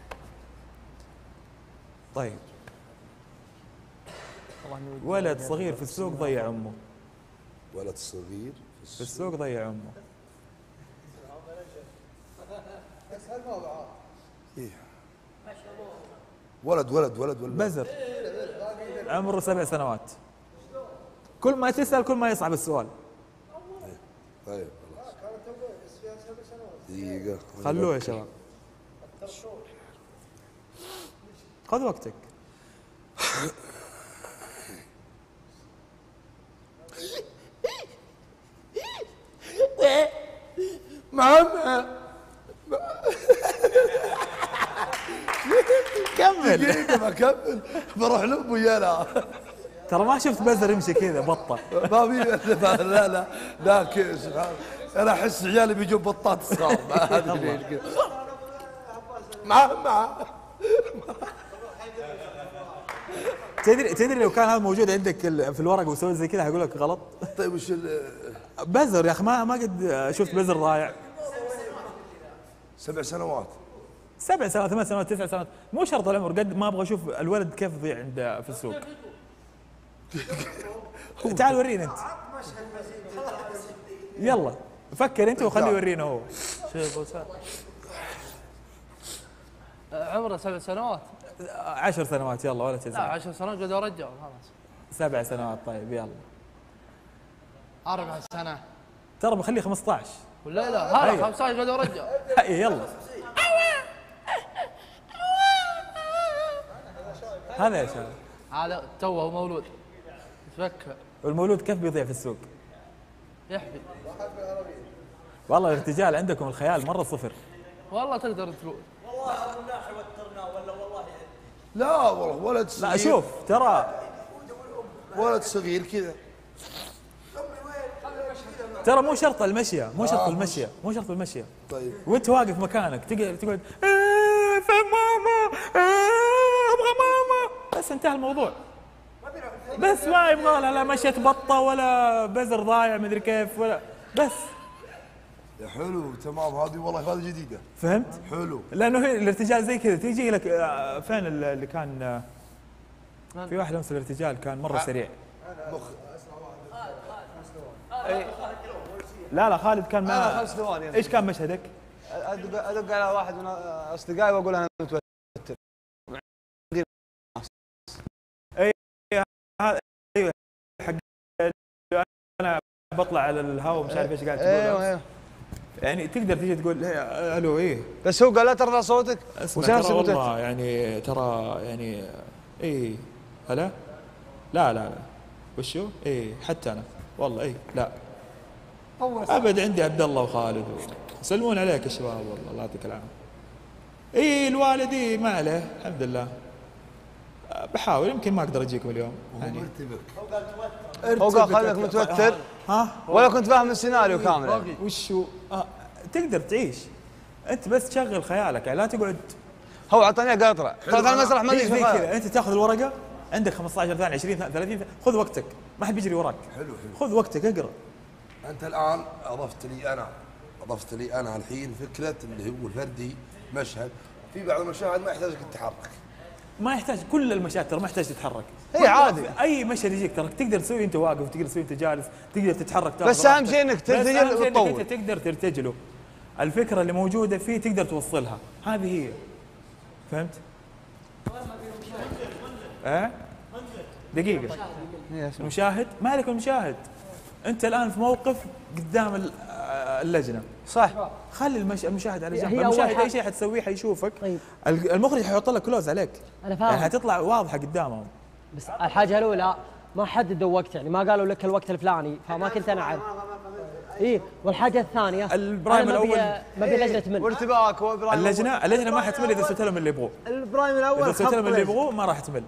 طيب. ولد صغير في السوق ضيع امه. ولد صغير في السوق ضيع امه. إيه؟ ولد ولد ولد ولد بزر عمره سبع سنوات. كل ما تسأل كل ما يصعب السؤال. طيب خلاص دقيقة خلوه يا شباب، خذ وقتك. ماما كمل. دقيقة بكمل بروح لأمي يلا. ترى ما شفت بزر يمشي كذا بطة. ما في لا لا لا كيس انا احس عيالي بيجون بطات صغار ما ادري ايش كذا. مع مع تدري تدري لو كان هذا موجود عندك في الورق وسويت زي كذا هقول لك غلط. طيب وش بزر يا اخي، ما ما قد شفت بزر ضايع. سبع سنوات سبع سنوات ثمان سنوات تسع سنوات، مو شرط العمر، قد ما ابغى اشوف الولد كيف يضيع عند في السوق. تعال ورينا انت. يلا فكر انت وخليه يورينا هو. عمره سبع سنوات. عشر سنوات يلا ولا لا تزعل. عشر سنوات قد رجال خلاص. سبع سنوات طيب يلا. أربع سنة. ترى بخليه خمسة عشر. ولا لا هذا خمسة عشر قد رجال. اي يلا. هذا يا شباب. هذا توه مولود. تفكر. والمولود كيف بيضيع في السوق؟ يحبي. والله الارتجال عندكم الخيال مرة صفر. والله تقدر تقول. والله الناحية وترنا ولا والله لا والله ولد صغير. لا شوف ترى ولد صغير كذا. ترى مو شرط المشية، مو شرط المشية، مو شرط المشية. طيب وانت واقف مكانك تقعد تقعد ايه في ماما ايه ابغى ماما، بس انتهى الموضوع. بس ما يبغى لها لا مشية بطة ولا بزر ضايع مدري كيف ولا بس. يا حلو تمام هذه والله هذه جديدة. فهمت؟ حلو. لانه هي الارتجال زي كذا تيجي لك آه، فين اللي كان آه، في واحد امس الارتجال كان مرة سريع. مخ لا لا خالد كان انا معه. خمس ثواني. ايش كان مشهدك؟ ادق ادق على واحد من اصدقائي واقول انا متوتر. اي هذا ايوه حق انا بطلع على الهواء مش عارف ايش قاعد تقول. ايوه ايوه يعني تقدر تيجي تقول إيه، الو ايه بس هو قال لا ترفع صوتك. اسمع ترى والله يعني ترى يعني ايه هلا لا لا لا وشو ايه حتى انا والله ايه لا ابد عندي عبد الله وخالد يسلمون عليك يا شباب والله الله يعطيك العافيه. ايه الوالد ايه ما عليه الحمد لله بحاول يمكن ما اقدر اجيكم اليوم يعني. هو قال خليك متوتر ها ولا كنت فاهم السيناريو كامل. وشو آه تقدر تعيش انت بس تشغل خيالك يعني لا تقعد. هو اعطاني قطره طلعت على المسرح ما زي ادري كذا انت تاخذ الورقه عندك خمسة عشر ثانيه عشرين ثانيه ثلاثين ثانيه خذ وقتك ما حد بيجري وراك. حلو حلو خذ وقتك اقرا. انت الان اضفت لي انا اضفت لي انا الحين فكره اللي هو الفردي مشهد. في بعض المشاهد ما يحتاجك التحرك. ما يحتاج كل المشاهد ترى ما يحتاج تتحرك. هي عادي اي مشهد يجيك ترى تقدر تسوي انت واقف تقدر تسوي انت جالس تقدر تتحرك ترى بس اهم شيء انك ترتجل وتطول. انت تقدر ترتجله. الفكره اللي موجوده فيه تقدر توصلها هذه هي. فهمت؟ ايه دقيقه المشاهد مالك المشاهد انت الان في موقف قدام اللجنه صح خلي المش... المشاهد على جنب. هي المشاهد اي شيء حتسويه حيشوفك. طيب. المخرج حيحط لك كلوز عليك انا فاهم يعني حتطلع واضحه قدامهم. بس الحاجه الاولى ما حددوا وقت يعني ما قالوا لك الوقت الفلاني فما كنت انا اعرف. اي والحاجه الثانيه البرايم الاول ما بي لجنه من وارتباك اللجنه اللجنه ما حتمل اذا سويت لهم اللي يبغوه. البرايم الاول اذا سويت لهم اللي يبغوه ما راح تمل.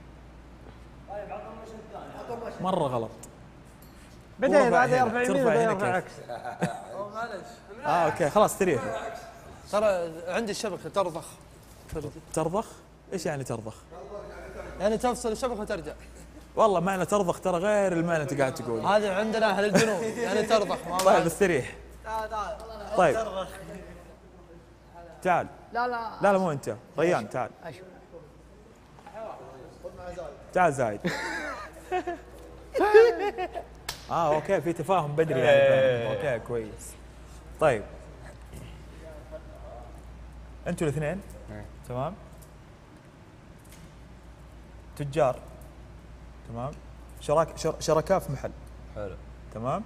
مره غلط. بعدين بعد يرفع يمين بعدين يرفع عكس. اه اوكي خلاص استريح. ترى عندي الشبكه ترضخ. ترضخ؟ ايش يعني ترضخ؟ يعني تفصل الشبكه وترجع. والله معنى ترضخ ترى غير المعنى انت قاعد تقول. هذا عندنا اهل الجنوب يعني ترضخ. طيب استريح. طيب تعال. لا لا لا لا مو انت ريان تعال. تعال زايد. اه اوكي في تفاهم بدري يعني. اوكي كويس. طيب انتوا الاثنين تمام تجار تمام شراك شر شركاء في محل حلو تمام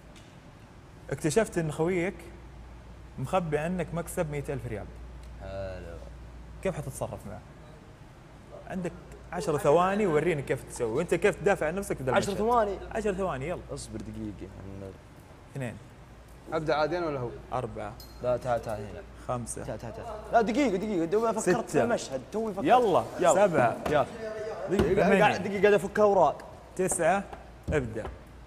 اكتشفت ان خويك مخبي عنك مكسب مئة ألف ريال. حلو كيف حتتصرف معه؟ عندك عشر ثواني ووريني كيف تسوي وانت كيف تدافع عن نفسك. عشر ثواني عشر ثواني يلا اصبر دقيقة. اثنين ابدا عادين ولا هو؟ أربعة لا تعال تعال هنا خمسة تعال تعال تعال لا دقيقة دقيقة توي فكرت في المشهد توي فكرت يلا يلا سبعة يلا دقيقة قاعد دقيقة قاعد افك اوراق. تسعة ابدأ.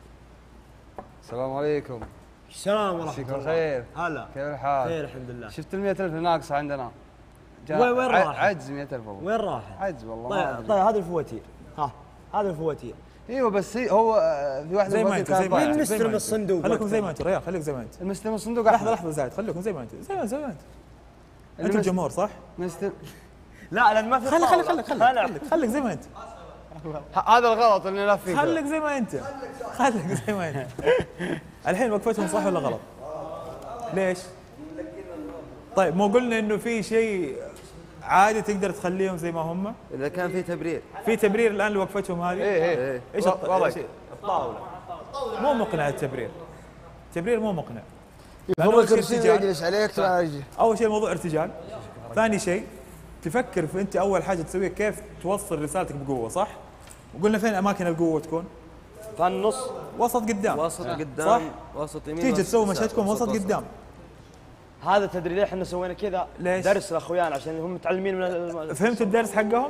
السلام عليكم. السلام ورحمة الله. شكرا خير. هلا كيف الحال؟ خير الحمد لله. شفت ال مئة ألف ناقصة عندنا. وين وين راح؟ عجز مئة ألف والله. وين راح؟ عجز والله. طيب طيب هذا الفواتير. ها هذا الفواتير. ايوه بس هو في واحده زي ما انت زي ما مين مستلم الصندوق؟ خليكم زي ما انتم ريال خليكم زي ما انت. المستلم الصندوق لحظة لحظة زايد خليكم زي ما انت زي ما زي ما انت. انتم الجمهور صح؟ مستلم لا لان ما في خليك خليك خليك خليك خليك زي ما انت. هذا الغلط اللي نلف فيه. خليك زي ما انت خليك زي ما انت. الحين وقفتهم صح ولا غلط؟ ليش؟ طيب مو قلنا انه في شيء عادي تقدر تخليهم زي ما هم؟ اذا كان في تبرير. في تبرير الان لوقفتهم هذه؟ ايه ايه ايش الطاولة؟ مو مقنع التبرير. التبرير مو مقنع. والله كرسي يجلس عليك تراجع. اول شيء الموضوع ارتجال. ثاني شيء تفكر في انت اول حاجه تسويها كيف توصل رسالتك بقوه صح؟ وقلنا فين اماكن القوه تكون؟ في النص وسط قدام وسط قدام صح؟ وسط يمين تيجي تسوي مشهدكم وسط قدام. هذا تدري ليه احنا سوينا كذا؟ ليش؟ درس لاخويانا عشان هم متعلمين من الم... فهمت الدرس حقهم؟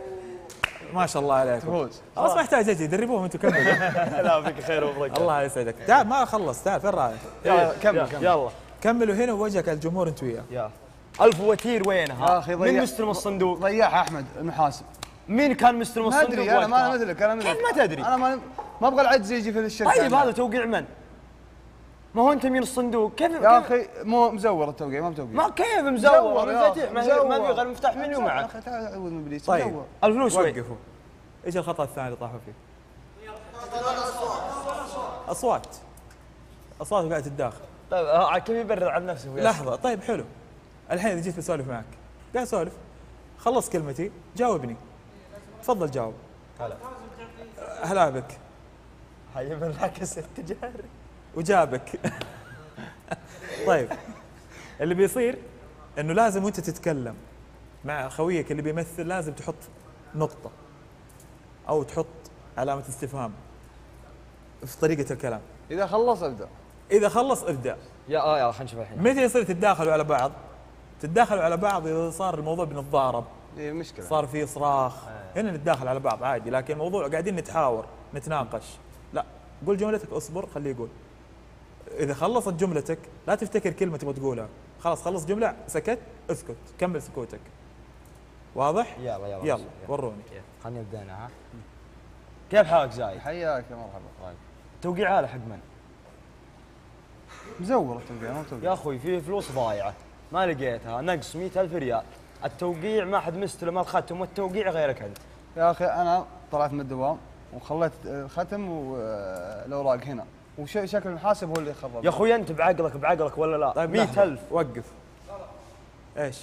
ما شاء الله عليكم. خلاص ما يحتاج اجي دربوهم انتم كملوا. لا فيك خير وبركه. الله يسعدك. تعال ما خلص تعال فين رايح؟ يلا كمل كمل يلا كملوا هنا ووجهك الجمهور انت وياه. يا الفواتير وينها؟ يا اخي مين مستلم الصندوق؟ ضيعها احمد المحاسب. مين كان مستلم ما الصندوق؟ ادري انا ما ادري انا كيف ما تدري؟ انا ما ما ابغى العجز يجي في الشركه. طيب هذا توقيع من؟ ما هو انت مين الصندوق؟ كيف يا اخي مو مزور التوقيع ما بتوقيع. ما كيف مزور؟ مفاتيح ما في غير مفتاح مني ومعه. يا اخي تعال اعوذ من ابليس. طيب الفلوس وين؟ وقفوا. ايش الخطأ الثاني اللي طاحوا فيه؟ اصوات. اصوات قاعده تتداخل. طيب كيف يبرر عن نفسه؟ لحظه طيب حلو. الحين اذا جيت بسولف معك قاعد اسولف خلص كلمتي جاوبني. تفضل جاوب. هلا هلا بك. هاي بالعكس التجاري وجابك. طيب اللي بيصير انه لازم وانت تتكلم مع خويك اللي بيمثل لازم تحط نقطة او تحط علامة استفهام في طريقة الكلام. اذا خلص ابدا. اذا خلص ابدا. يا اه يا خلينا نشوف الحين. متى يصير تتداخلوا على بعض؟ تتداخلوا على بعض اذا صار الموضوع بنتضارب اي مشكله صار في صراخ هنا نتداخل على بعض عادي، لكن الموضوع قاعدين نتحاور نتناقش. لا قول جملتك، اصبر خليه يقول. اذا خلصت جملتك لا تفتكر كلمه تبغى تقولها، خلاص خلص جمله سكت اسكت كمل سكوتك. واضح؟ يلا يلا يلا وروني. خلينا نبدا انا. ها كيف حالك زايد؟ حياك يا مرحبا. طيب توقيع هذا حق من؟ مزور التوقيع مو توقيع يا اخوي في فلوس ضايعه ما لقيتها، نقص مئة ألف ريال، التوقيع ما حد مستلم الختم والتوقيع غيرك انت. يا اخي انا طلعت من الدوام وخليت الختم والاوراق هنا، وشكل المحاسب هو اللي خرب. يا اخوي انت بعقلك بعقلك ولا لا؟ طيب مئة ألف. وقف. ايش؟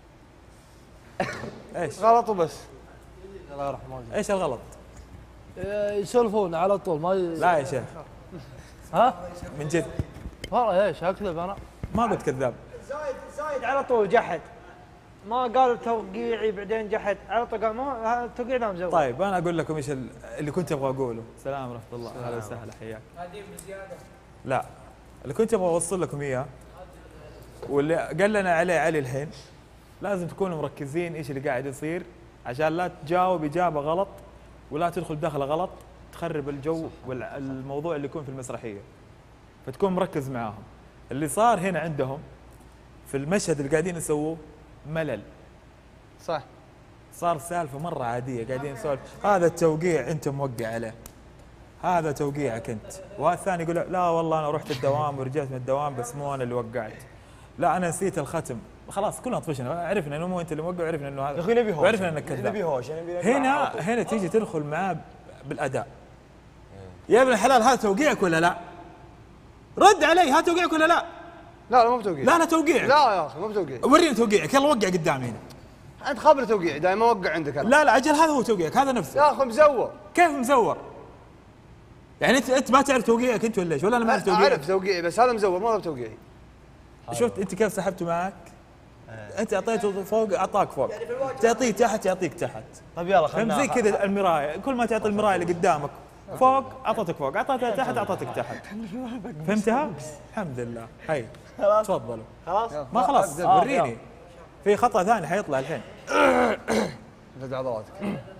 ايش؟ غلط وبس. الله يرحمه. ايش الغلط؟ يسولفون على طول ما ي... لا يا شيخ. ها؟ من جد. والله ايش اكذب انا؟ ما قلت كذاب. زايد زايد على طول جحد، ما قال توقيعي بعدين جحد على طول، قال ما التوقيع لا مزود. طيب انا اقول لكم ايش اللي كنت ابغى اقوله. سلام ورحمه الله. اهلا وسهلا حياك. قديم بزياده. لا اللي كنت ابغى اوصل لكم اياه واللي قال لنا عليه علي الحين، لازم تكونوا مركزين ايش اللي قاعد يصير عشان لا تجاوب اجابه غلط ولا تدخل دخله غلط تخرب الجو والموضوع اللي يكون في المسرحيه. فتكون مركز معاهم. اللي صار هنا عندهم في المشهد اللي قاعدين يسووه ملل. صح. صار سالفه مره عاديه قاعدين نسولف، هذا التوقيع انت موقع عليه، هذا توقيعك انت، والثاني يقول لا والله انا رحت الدوام ورجعت من الدوام بس مو انا اللي وقعت، لا انا نسيت الختم. خلاص كلنا طفشنا، عرفنا انه مو انت اللي موقع وعرفنا انه هذا. يا اخوي نبي هوش، وعرفنا انك كذاب. نبي هوش هنا هنا تيجي تدخل معاه بالاداء. يا ابن الحلال هذا توقيعك ولا لا؟ رد علي، هذا توقيعك ولا لا؟ لا لا مو بتوقيع. لا لا توقيعك. لا يا اخي مو بتوقيع. وريني توقيعك، يلا وقع قدامي هنا. انت خبر توقيع دائما وقع عندك أنا. لا لا اجل هذا هو توقيعك، هذا نفسه. يا اخي مزور. كيف مزور؟ يعني انت انت ما تعرف توقيعك انت ولا ايش؟ ولا انا ما اعرف توقيعك؟ اعرف توقيعي بس هذا مزور ما هو توقيعي. شفت انت كيف سحبته معك؟ انت اعطيته فوق اعطاك فوق، تعطيه تحت يعطيك تحت. طيب يلا خلينا فهمت؟ زي كذا المرايه، كل ما تعطي المرايه اللي قدامك فوق اعطتك فوق، اعطيتها تحت اعطتك تحت. فهمتها؟ الحمد لله. هي تفضلوا. خلاص ما خلاص وريني. في خطأ ثاني حيطلع الحين. زد عضلاتك.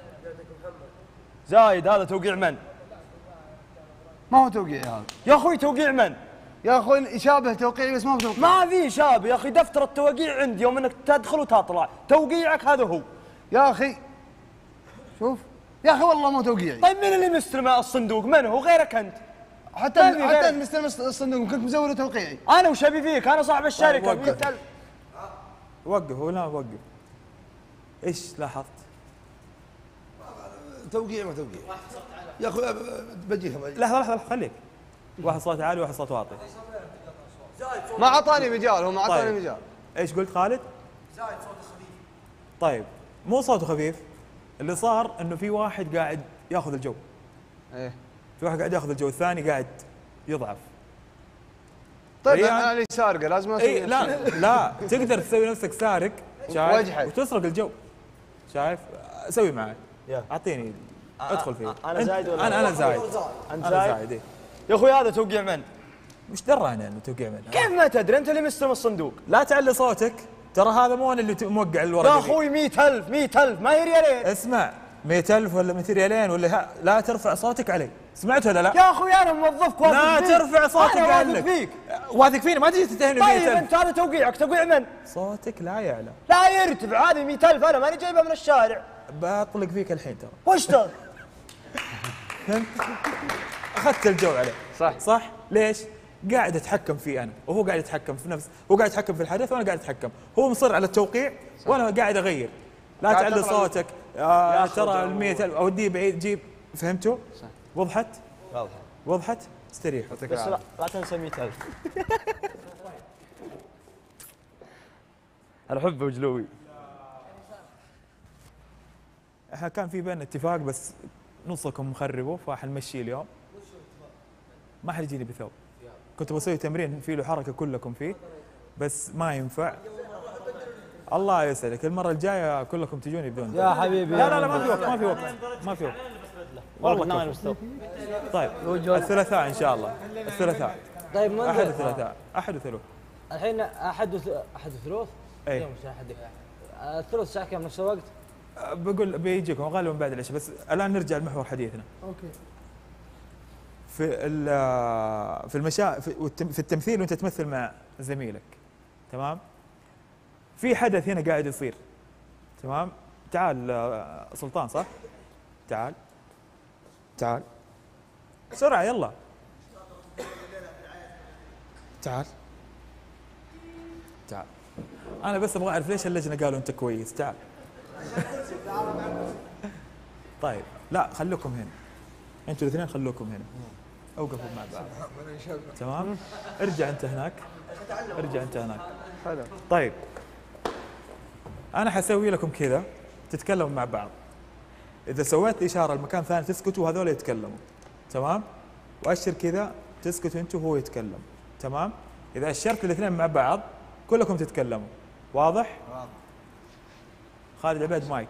زايد هذا توقيع من؟ ما هو توقيعي هذا. يا اخوي توقيع من؟ يا اخوي يشابه توقيعي بس ما هو توقيعي. ما في شابه يا اخي، دفتر التوقيع عندي يوم انك تدخل وتطلع، توقيعك هذا هو. يا اخي شوف يا اخي والله مو توقيعي. طيب من اللي مستلم الصندوق؟ من هو غيرك انت؟ حتى حتى انت مستلم الصندوق كنت مزور توقيعي. انا وش ابي فيك؟ انا صاحب الشركه. وقف وقف ولا وقف. ايش لاحظت؟ توقيع ما توقيع يا اخوي بجيها لحظه لحظه خليك. واحد صوت عالي وواحد صوت واطي. ما اعطاني مجال، هو ما اعطاني طيب. مجال. ايش قلت خالد؟ زايد صوته خفيف. طيب مو صوته خفيف، اللي صار انه في واحد قاعد ياخذ الجو. ايه في واحد قاعد ياخذ الجو، الثاني قاعد يضعف. طيب ريان. انا اللي سارقه لازم اسوي. اي لا لا تقدر تسوي نفسك سارق شايف واجحد. وتسرق الجو. شايف؟ سوي معي. يا. اعطيني ادخل فيه. انا زايد ولا انا انا زايد. انت انا زايد؟ زايد. إيه؟ يا اخوي هذا توقيع من؟ وش درانا انه توقيع منه؟ كيف ما تدري؟ انت اللي مستلم الصندوق. لا تعلي صوتك، ترى هذا مو انا اللي ت- موقع الورقه يا دي. اخوي مئة ألف مئة ألف ما هي ريالين. اسمع مئة ألف ولا مئتين ريالين ولا ها... لا ترفع صوتك علي. سمعت ولا لا؟ يا اخوي انا موظفك واثق لا فيك. ترفع صوتك انا قال واثق لك. فيك. واثق فيني ما تجي تتهمني ب طيب مئة ألف. انت هذا توقيعك، توقيع من؟ صوتك لا يعلى. لا يرتفع، هذه مئة ألف انا ماني جايبها من الشارع. بطلق فيك الحين ترى. وش ترى؟ فهمت؟ اخذت الجو عليه. صح صح؟ ليش؟ قاعد اتحكم فيه انا وهو قاعد يتحكم في نفسه، هو قاعد يتحكم في الحدث وانا قاعد اتحكم، هو مصر على التوقيع وانا قاعد اغير. لا قاعد تعلي تطلع صوتك. آه ترى ال مئة ألف اوديه بعيد جيب. فهمتوا؟ صح. وضحت؟ واضح. وضحت؟ استريح. بس لا, لا تنسى مئة ألف. انا احبه وجلوي. احنا كان في بيننا اتفاق بس نصكم مخربه فحنمشيه اليوم. ما حد يجيني بثوب. كنت بسوي تمرين فيه له حركه كلكم فيه بس ما ينفع. الله يسعدك، المره الجايه كلكم تجوني بدون يا حبيبي. لا لا لا ما في وقت ما في وقت ما في وقت والله والله نايم كفو. طيب الثلاثاء ان شاء الله. الثلاثاء طيب ما احد الثلاثاء احد وثلاث. الحين احد وث... احد وثلث؟ اي اليوم مش احد. الثلث الساعه كم نفس الوقت؟ بقول بيجيكم غالبا بعد العشاء، بس الان نرجع لمحور حديثنا. اوكي. في في المشا في في التمثيل وانت تمثل مع زميلك، تمام؟ في حدث هنا قاعد يصير، تمام؟ تعال آه، سلطان، صح؟ تعال تعال بسرعة يلا تعال تعال. أنا بس أبغى أعرف ليش اللجنة قالوا أنت كويس. تعال. طيب لا خلوكم هنا، أنتوا الاثنين خلوكم هنا، أوقفوا مع بعض. تمام؟ ارجع أنت هناك، ارجع أنت هناك. حلو. طيب أنا حسوي لكم كذا تتكلموا مع بعض. إذا سويت إشارة لمكان ثاني تسكتوا وهذول يتكلموا، تمام؟ وأشر كذا تسكتوا أنتوا وهو يتكلم، تمام؟ إذا أشرت الاثنين مع بعض كلكم تتكلموا، واضح؟ واضح. خالد عبيد مايك.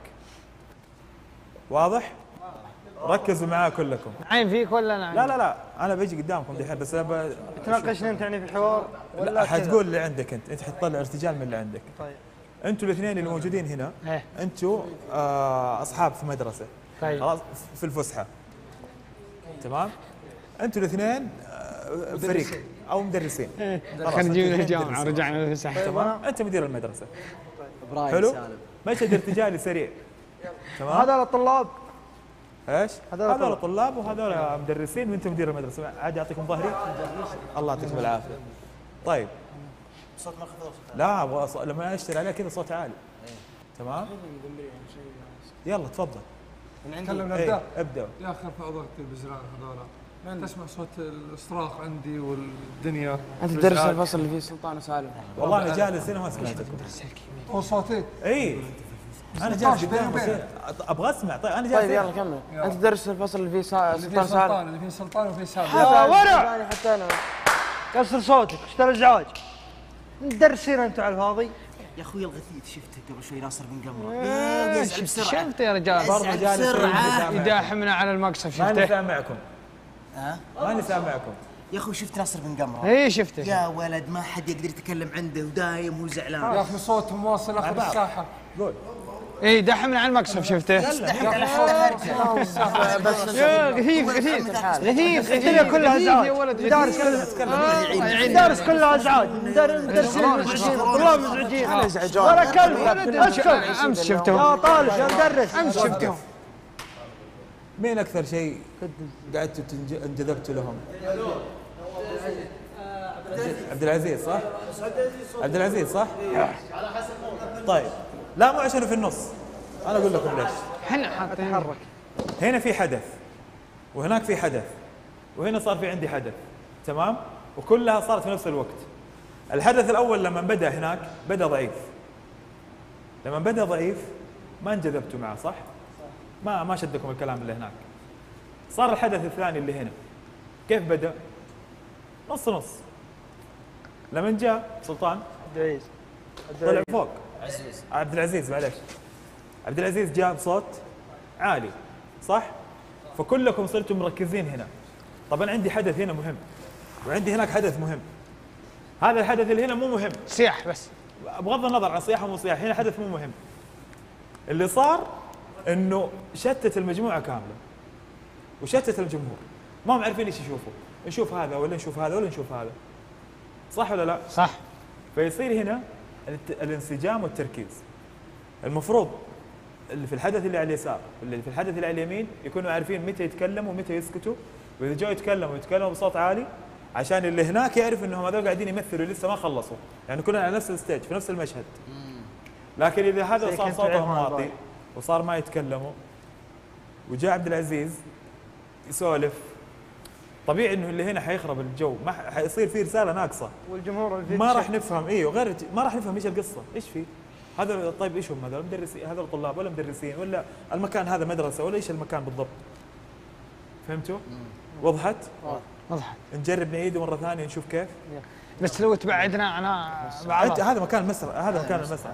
واضح؟ ركزوا معاه كلكم. عين فيك ولا نعم؟ لا لا لا أنا بيجي قدامكم دحين، بس أنا تناقشنا أنت يعني في الحوار ولا لا حتقول اللي عندك أنت، أنت حتطلع ارتجال من اللي عندك. طيب. أنتوا الاثنين اللي موجودين هنا إيه. أنتوا آه أصحاب في مدرسة. طيب. خلاص في الفسحة. تمام؟ أنتوا الاثنين آه فريق أو مدرسين. خلينا نجيب من الجامعة رجعنا للفسحة. تمام؟ أنت مدير المدرسة. براين حلو؟ سالم. مشهد ارتجالي سريع. تمام؟ هذول الطلاب. ايش؟ هذول هذول طلاب وهذول مدرسين وانت مدير المدرسة، عادي اعطيكم ظهري؟ الله يعطيكم العافية. طيب. صوت ما خفض. لا ابغى ص... لما اشتري عليه كذا صوت عالي. تمام؟ يلا تفضل. نتكلم ايه نبدا. ابدأ. يا اخي ارفع البزران هذولا. تسمع صوت الصراخ عندي والدنيا. انت تدرس الفصل اللي فيه سلطان وسالم. والله انا جالس هنا ما سمعتكم. هو صوتي؟ اي انا جالس قدام ابغى اسمع. طيب انا جالس. طيب يلا كمل. انت تدرس الفصل اللي فيه سلطان سالم. اللي فيه سلطان وفيه سالم. هذا ورع. حتى انا كسر صوتك، ايش ترى ازعاج؟ مدرسين انتم على الفاضي. يا اخوي الغثيث شفته قبل شوي ناصر بن قمره. إيه، يزعل بسرعه. شفت يا رجال برضه جالس بسرعه يداحمنا على المقصف. ماني شفته؟ سامعكم. ها؟ ماني سامعكم. يا اخوي شفت ناصر بن قمره؟ اي شفته. يا ولد ما حد يقدر يتكلم عنده ودايم وهو زعلان. يا اخي صوتهم واصل اخر الساحه. قول. اي دحمنا على المقصف. شفته؟ دحمت على حتى خارجه. بس يا غثيث غثيث غثيث الدنيا كلها ازعاج. المدارس كلها المدارس كلها ازعاج. مدرسين مزعجين، طلاب مزعجين. ولا كلب اسكت. امس شفتهم يا طالب يا مدرس. امس شفتهم. مين اكثر شيء قعدتوا تنج- انجذبتوا لهم؟ عبد العزيز صح؟ عبد العزيز صح؟ طيب لا مو عشان في النص، انا اقول لكم ليش. احنا حاطين هنا في حدث وهناك في حدث وهنا صار في عندي حدث، تمام؟ وكلها صارت في نفس الوقت. الحدث الاول لما بدا هناك بدا ضعيف. لما بدا ضعيف ما انجذبتوا معه، صح؟ ما ما شدكم الكلام اللي هناك. صار الحدث الثاني اللي هنا كيف بدا؟ نص نص. لما جاء سلطان عبد العزيز طلع فوق. عزيز عبد العزيز معلش. عبد العزيز جاء بصوت عالي، صح؟ فكلكم صرتم مركزين هنا. طبعا عندي حدث هنا مهم وعندي هناك حدث مهم. هذا الحدث اللي هنا مو مهم، صياح بس. بغض النظر عن صياحه مو صياح، هنا حدث مو مهم. اللي صار انه شتت المجموعه كامله وشتت الجمهور، ما هم عارفين ايش يشوفوا، نشوف هذا ولا نشوف هذا ولا نشوف هذا، صح ولا لا؟ صح. فيصير هنا الت- الانسجام والتركيز. المفروض اللي في الحدث اللي على اليسار واللي في الحدث اللي على اليمين يكونوا عارفين متى يتكلموا ومتى يسكتوا، واذا جاوا يتكلموا يتكلموا بصوت عالي عشان اللي هناك يعرف انهم هذول قاعدين يمثلوا لسه ما خلصوا، يعني كلنا على نفس الستيج في نفس المشهد. لكن اذا هذا صار صوتهم واطي وصار ما يتكلموا وجاء عبد العزيز يسولف، طبيعي انه اللي هنا حيخرب الجو، ما ح- حيصير في رساله ناقصه والجمهور اللي ما راح نفهم. ايوه غير ما راح نفهم ايش القصه، ايش في هذا. طيب ايش هم هذول؟ مدرسين هذول طلاب ولا مدرسين ولا المكان هذا مدرسه ولا ايش المكان بالضبط؟ فهمتوا؟ وضحت؟ وضحت. نجرب نعيده مره ثانيه نشوف كيف. بس لو تبعدنا انا انت بعض. هذا مكان المسرح، هذا مكان المسرح.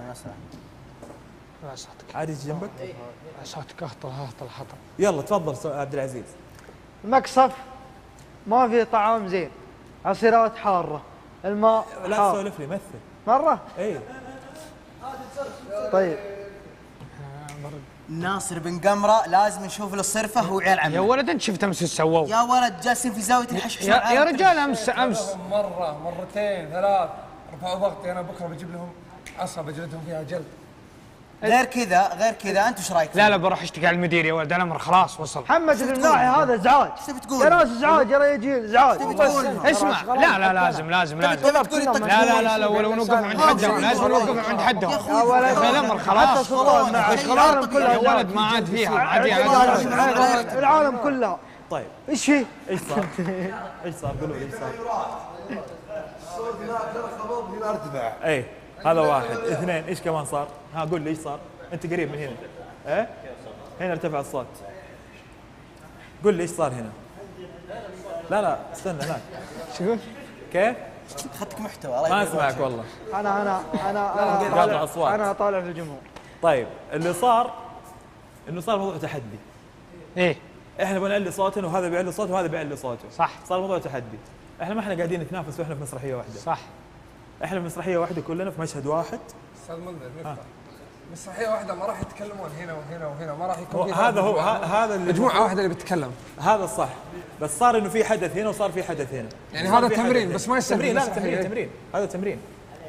صوتك عادي يجي جنبك. صوتك اهطل هطل حطل. يلا تفضل سو- عبد العزيز. المقصف ما في طعام زين، عصيرات حاره، الماء لا حار. تسولف لي، مثل مره. اي. طيب ناصر بن قمره لازم نشوف له الصرفه وعيال عمه. يا ولد انت شفت امس ايش سووا؟ يا ولد جالسين في زاويه الحشش. يا, يا رجال امس امس مره مرتين ثلاث رفعوا ضغطي، انا بكره بجيب لهم عصا بجلدهم فيها جلد. غير كذا غير كذا انت ايش رايك؟ لا لا بروح اشتكي على المدير يا ولد، الامر خلاص وصل. محمد بن ناحي هذا ازعاج. ايش تبي تقول؟ يا ناس ازعاج يا رجال ازعاج. اسمع لا لا لازم لازم لازم لا لا لا لا ولو نوقفهم عند حدهم لازم نوقفهم عند حدهم. يا ولد الامر خلاص. حتى سلطان العالم كلها يا ولد ما عاد فيها عادي العالم كلها. طيب ايش فيه؟ ايش صار؟ ايش صار؟ قولوا لي ايش صار؟ الصوت هنا هنا ارتفع. ايه هذا واحد، اثنين، ايش كمان صار؟ ها قول لي ايش صار؟ انت قريب من هنا. ايه؟ هنا ارتفع الصوت. قول لي ايش صار هنا؟ لا لا استنى هناك. شوف كيف؟ اخذتك محتوى. ما اسمعك والله. انا انا انا انا قاطع اصوات. انا طالع في الجمهور. طيب اللي صار انه صار موضوع تحدي. ايه؟ احنا بنعلي صوتنا وهذا بيعلي صوته وهذا بيعلي صوته. صح. صار موضوع تحدي. احنا ما احنا قاعدين نتنافس واحنا في مسرحيه واحده. صح. احنا في مسرحيه واحده كلنا في مشهد واحد. استاذ منذر نقطة. مسرحية واحدة ما راح يتكلمون هنا وهنا وهنا، ما راح يكون هذا هو هذا اللي مجموعة واحدة اللي بتتكلم. هذا الصح، بس صار انه في حدث هنا وصار في حدث هنا. يعني هذا تمرين بس ما يصير تمرين. لا تمرين تمرين هذا تمرين.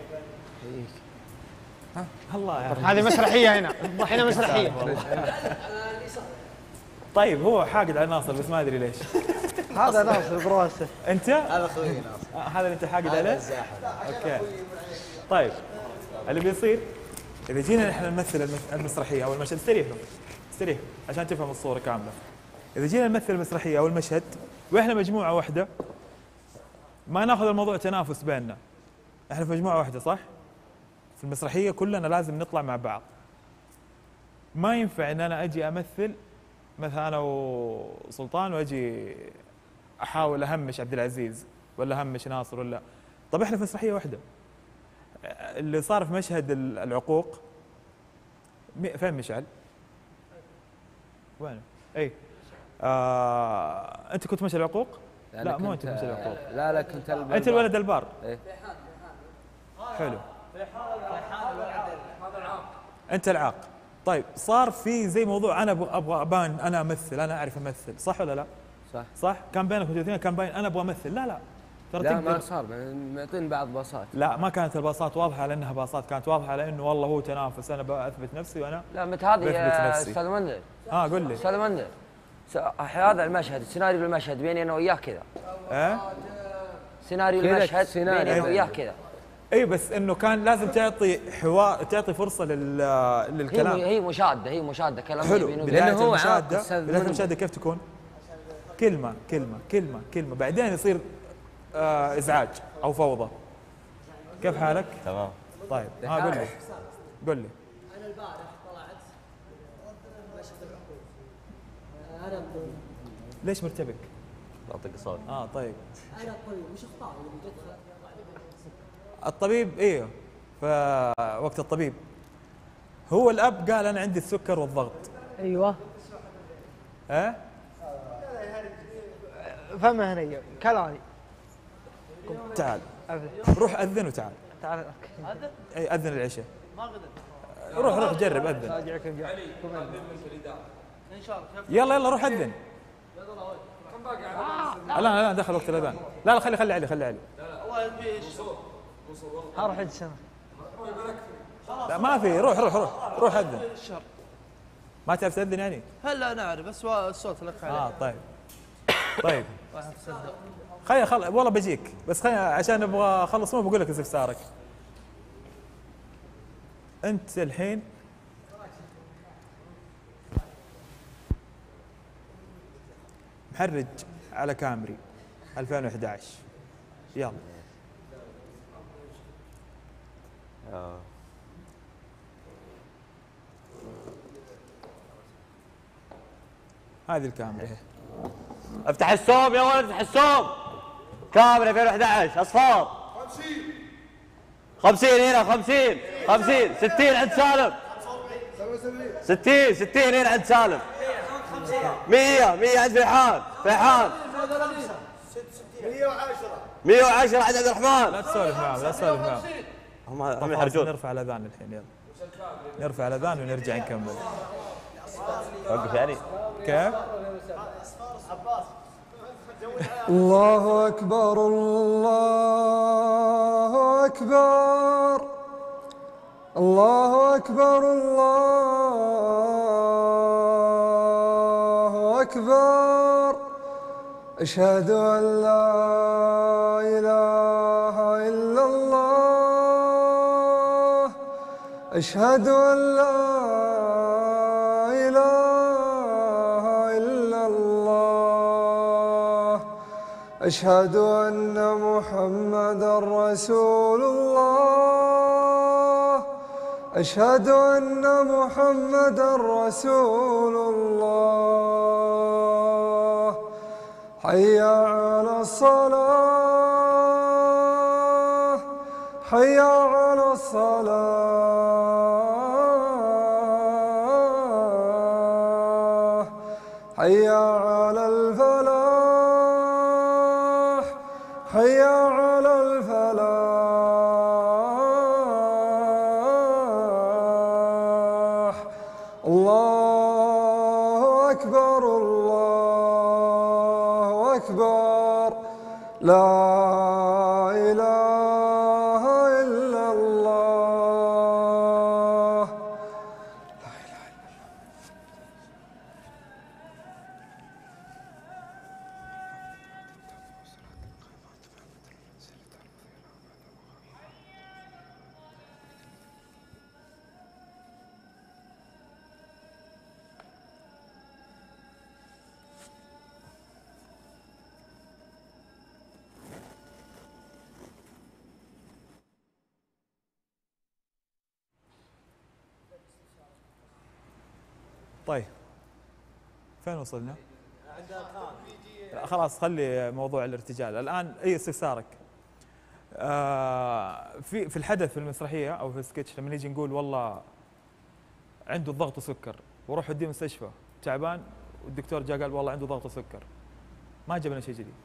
ها الله يا هذه مسرحية هنا هنا مسرحية. طيب هو حاقد على ناصر بس ما ادري ليش. هذا ناصر براسه. انت؟ هذا اخوي ناصر. هذا اللي انت حاقد عليه؟ اوكي. طيب اللي بيصير اذا جينا نحن نمثل المسرحيه او المشهد، استريحوا استريحوا عشان تفهم الصوره كامله. اذا جينا نمثل المسرحيه او المشهد واحنا مجموعه واحده، ما ناخذ الموضوع تنافس بيننا. احنا في مجموعه واحده صح؟ في المسرحيه كلنا لازم نطلع مع بعض. ما ينفع ان انا اجي امثل مثلا انا وسلطان واجي احاول اهمش عبد العزيز ولا اهمش ناصر ولا. طب احنا في مسرحيه واحده. اللي صار في مشهد العقوق فين مشعل؟ وين؟ اي آه، انت كنت مشهد العقوق؟ لا مو انت مشهد العقوق. لا لا كنت البار. انت الولد البار. ايه حلو. انت العاق. طيب صار في زي موضوع انا ابغى ابان انا امثل، انا اعرف امثل، صح ولا لا؟ صح. صح؟ كان بينك الاثنين كان باين انا ابغى امثل، لا لا ترى لا ما صار، معطين بعض باصات. لا ما كانت الباصات واضحه على انها باصات، كانت واضحه على انه والله هو تنافس، انا بثبت نفسي وانا لا مت هذه يا استاذ منذر. اه قول لي استاذ منذر، هذا المشهد السيناريو المشهد بيني انا وياه كذا. ايه؟ سيناريو المشهد بيني انا وياه كذا. اي بس انه كان لازم تعطي حوار، تعطي فرصه لل للكلام. هي هي مشاده هي مشاده كلام حلو. بينه وبين. لانه هو مشاده بدايه المشاده كيف تكون؟ كلمه كلمه كلمه كلمه بعدين يصير آه ازعاج او فوضى. كيف حالك؟ تمام. طيب ها قول لي قول لي. انا البارح طلعت مشهد العقوق. انا ليش مرتبك؟ اعطيك صوت. اه طيب. انا الطبيب مش اخطاء اللي جت الطبيب ايوه فوقت الطبيب هو الاب قال انا عندي السكر والضغط. ايوه. ها؟ فما هني كلامي. تعال روح اذن وتعال. تعال اذن؟ اي اذن العشاء. ما غدت. روح روح جرب اذن. علي ان شاء الله. يلا يلا روح اذن. لا لا دخل وقت الاذان. لا لا خلي خلي علي خلي علي. والله في ايش؟ هروح عند سنه. لا ما في، روح روح روح روح اذن. ما تعرف تاذن يعني؟ هلا نعرف بس الصوت لك عليه. اه طيب. طيب. خلي خل والله بجيك بس خلي عشان ابغى اخلص مو بقول لك استفسارك. انت الحين محرج على كامري ألفين وأحد عشر. يلا. آه. هذه الكاميرا. افتح السوم يا ولد افتح السوم. كاميرا ألفين وأحد عشر اصفار. خمسين خمسين هنا خمسين خمسين ستين عند سالم. ستين ستين هنا عند سالم. مية مية عند فيحان فيحان. مية وعشرة مية وعشرة عند عبد الرحمن. لا تسولف معهم لا تسولف معهم. هم هم يحرجون. نرفع الاذان الحين يلا. نرفع الاذان ونرجع نكمل. وقف يعني كيف؟ الله أكبر الله أكبر الله أكبر الله أكبر أشهد أن لا إله إلا الله أشهد أن لا إله إلا الله أشهد أن محمدًا رسول الله أشهد أن محمدًا رسول الله حي على الصلاة حي على الصلاة حي على الفلاح حي على الفلاح الله أكبر الله أكبر لا إله إلا الله طيب فين وصلنا؟ لا خلاص خلي موضوع الارتجال الان. اي استفسارك؟ آه في في الحدث في المسرحيه او في السكتش لما نيجي نقول والله عنده ضغط وسكر وروح وديه مستشفى تعبان والدكتور جاء قال والله عنده ضغط وسكر، ما جبنا شيء جديد.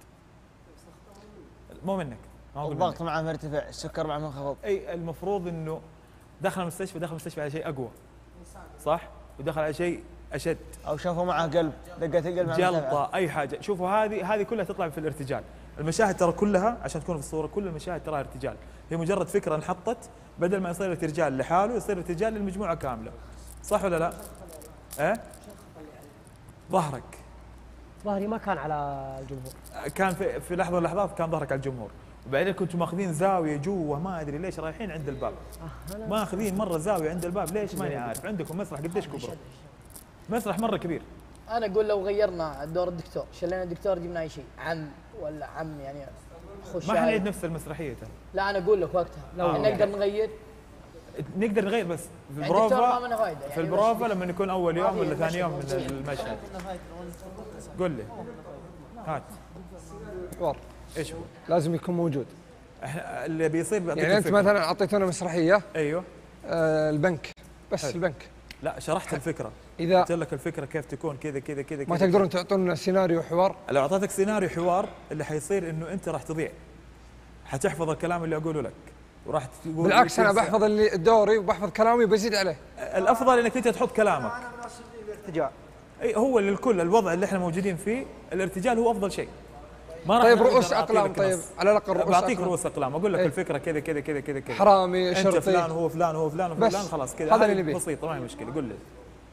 مو منك، ما اقول الضغط معه مرتفع، السكر معه منخفض. اي المفروض انه دخل المستشفى دخل المستشفى على شيء اقوى صح؟ ودخل على شيء اشد او شافوا معه قلب، دقه القلب معه جلطه اي حاجه. شوفوا هذه هذه كلها تطلع في الارتجال. المشاهد ترى كلها عشان تكون في الصوره كل المشاهد تراها ارتجال، هي مجرد فكره انحطت بدل ما يصير ارتجال لحاله يصير ارتجال للمجموعه كامله. صح ولا لا؟ ايه؟ ظهرك ظهري ما كان على الجمهور، كان في في لحظه من اللحظات كان ظهرك على الجمهور، وبعدين كنتوا ماخذين زاويه جوا ما ادري ليش رايحين عند الباب. ماخذين مره زاويه عند الباب ليش ماني عارف. عندكم مسرح قديش كبره؟ مسرح مره كبير. انا اقول لو غيرنا دور الدكتور، شلينا الدكتور جبنا اي شيء عم ولا عم يعني خش ما حنعيد نفس المسرحيه ترى. لا انا اقول لك وقتها لو آه. نقدر نغير نقدر نغير بس في يعني البروفا ما منه فايده يعني في البروفا لما يكون اول يوم ولا ثاني يوم من المشهد. قول لي هات حوار ايش هو؟ لازم يكون موجود. احنا اللي بيصير بيعطيك يعني انت الفكرة. مثلا اعطيتونا مسرحيه ايوه آه البنك بس حلو. البنك لا شرحت الفكره، اذا قلت لك الفكره كيف تكون كذا كذا كذا ما تقدرون تعطونا سيناريو حوار. لو اعطيتك سيناريو حوار اللي حيصير انه انت راح تضيع، حتحفظ الكلام اللي اقوله لك وراح تقول. بالعكس انا بحفظ اللي دوري وبحفظ كلامي وبزيد عليه. الافضل انك انت تحط كلامك. الارتجال اي هو للكل الوضع اللي احنا موجودين فيه الارتجال هو افضل شيء. ما طيب رؤوس اقلام، طيب على الاقل رؤوس اقلام. بعطيك رؤوس اقلام اقول لك ايه؟ الفكره كذا كذا كذا كذا كذا حرامي شرطي انت فلان وهو فلان وهو فلان وهو فلان خلاص كذا هذا اللي نبيه بسيطه ما هي مشكله. قول لي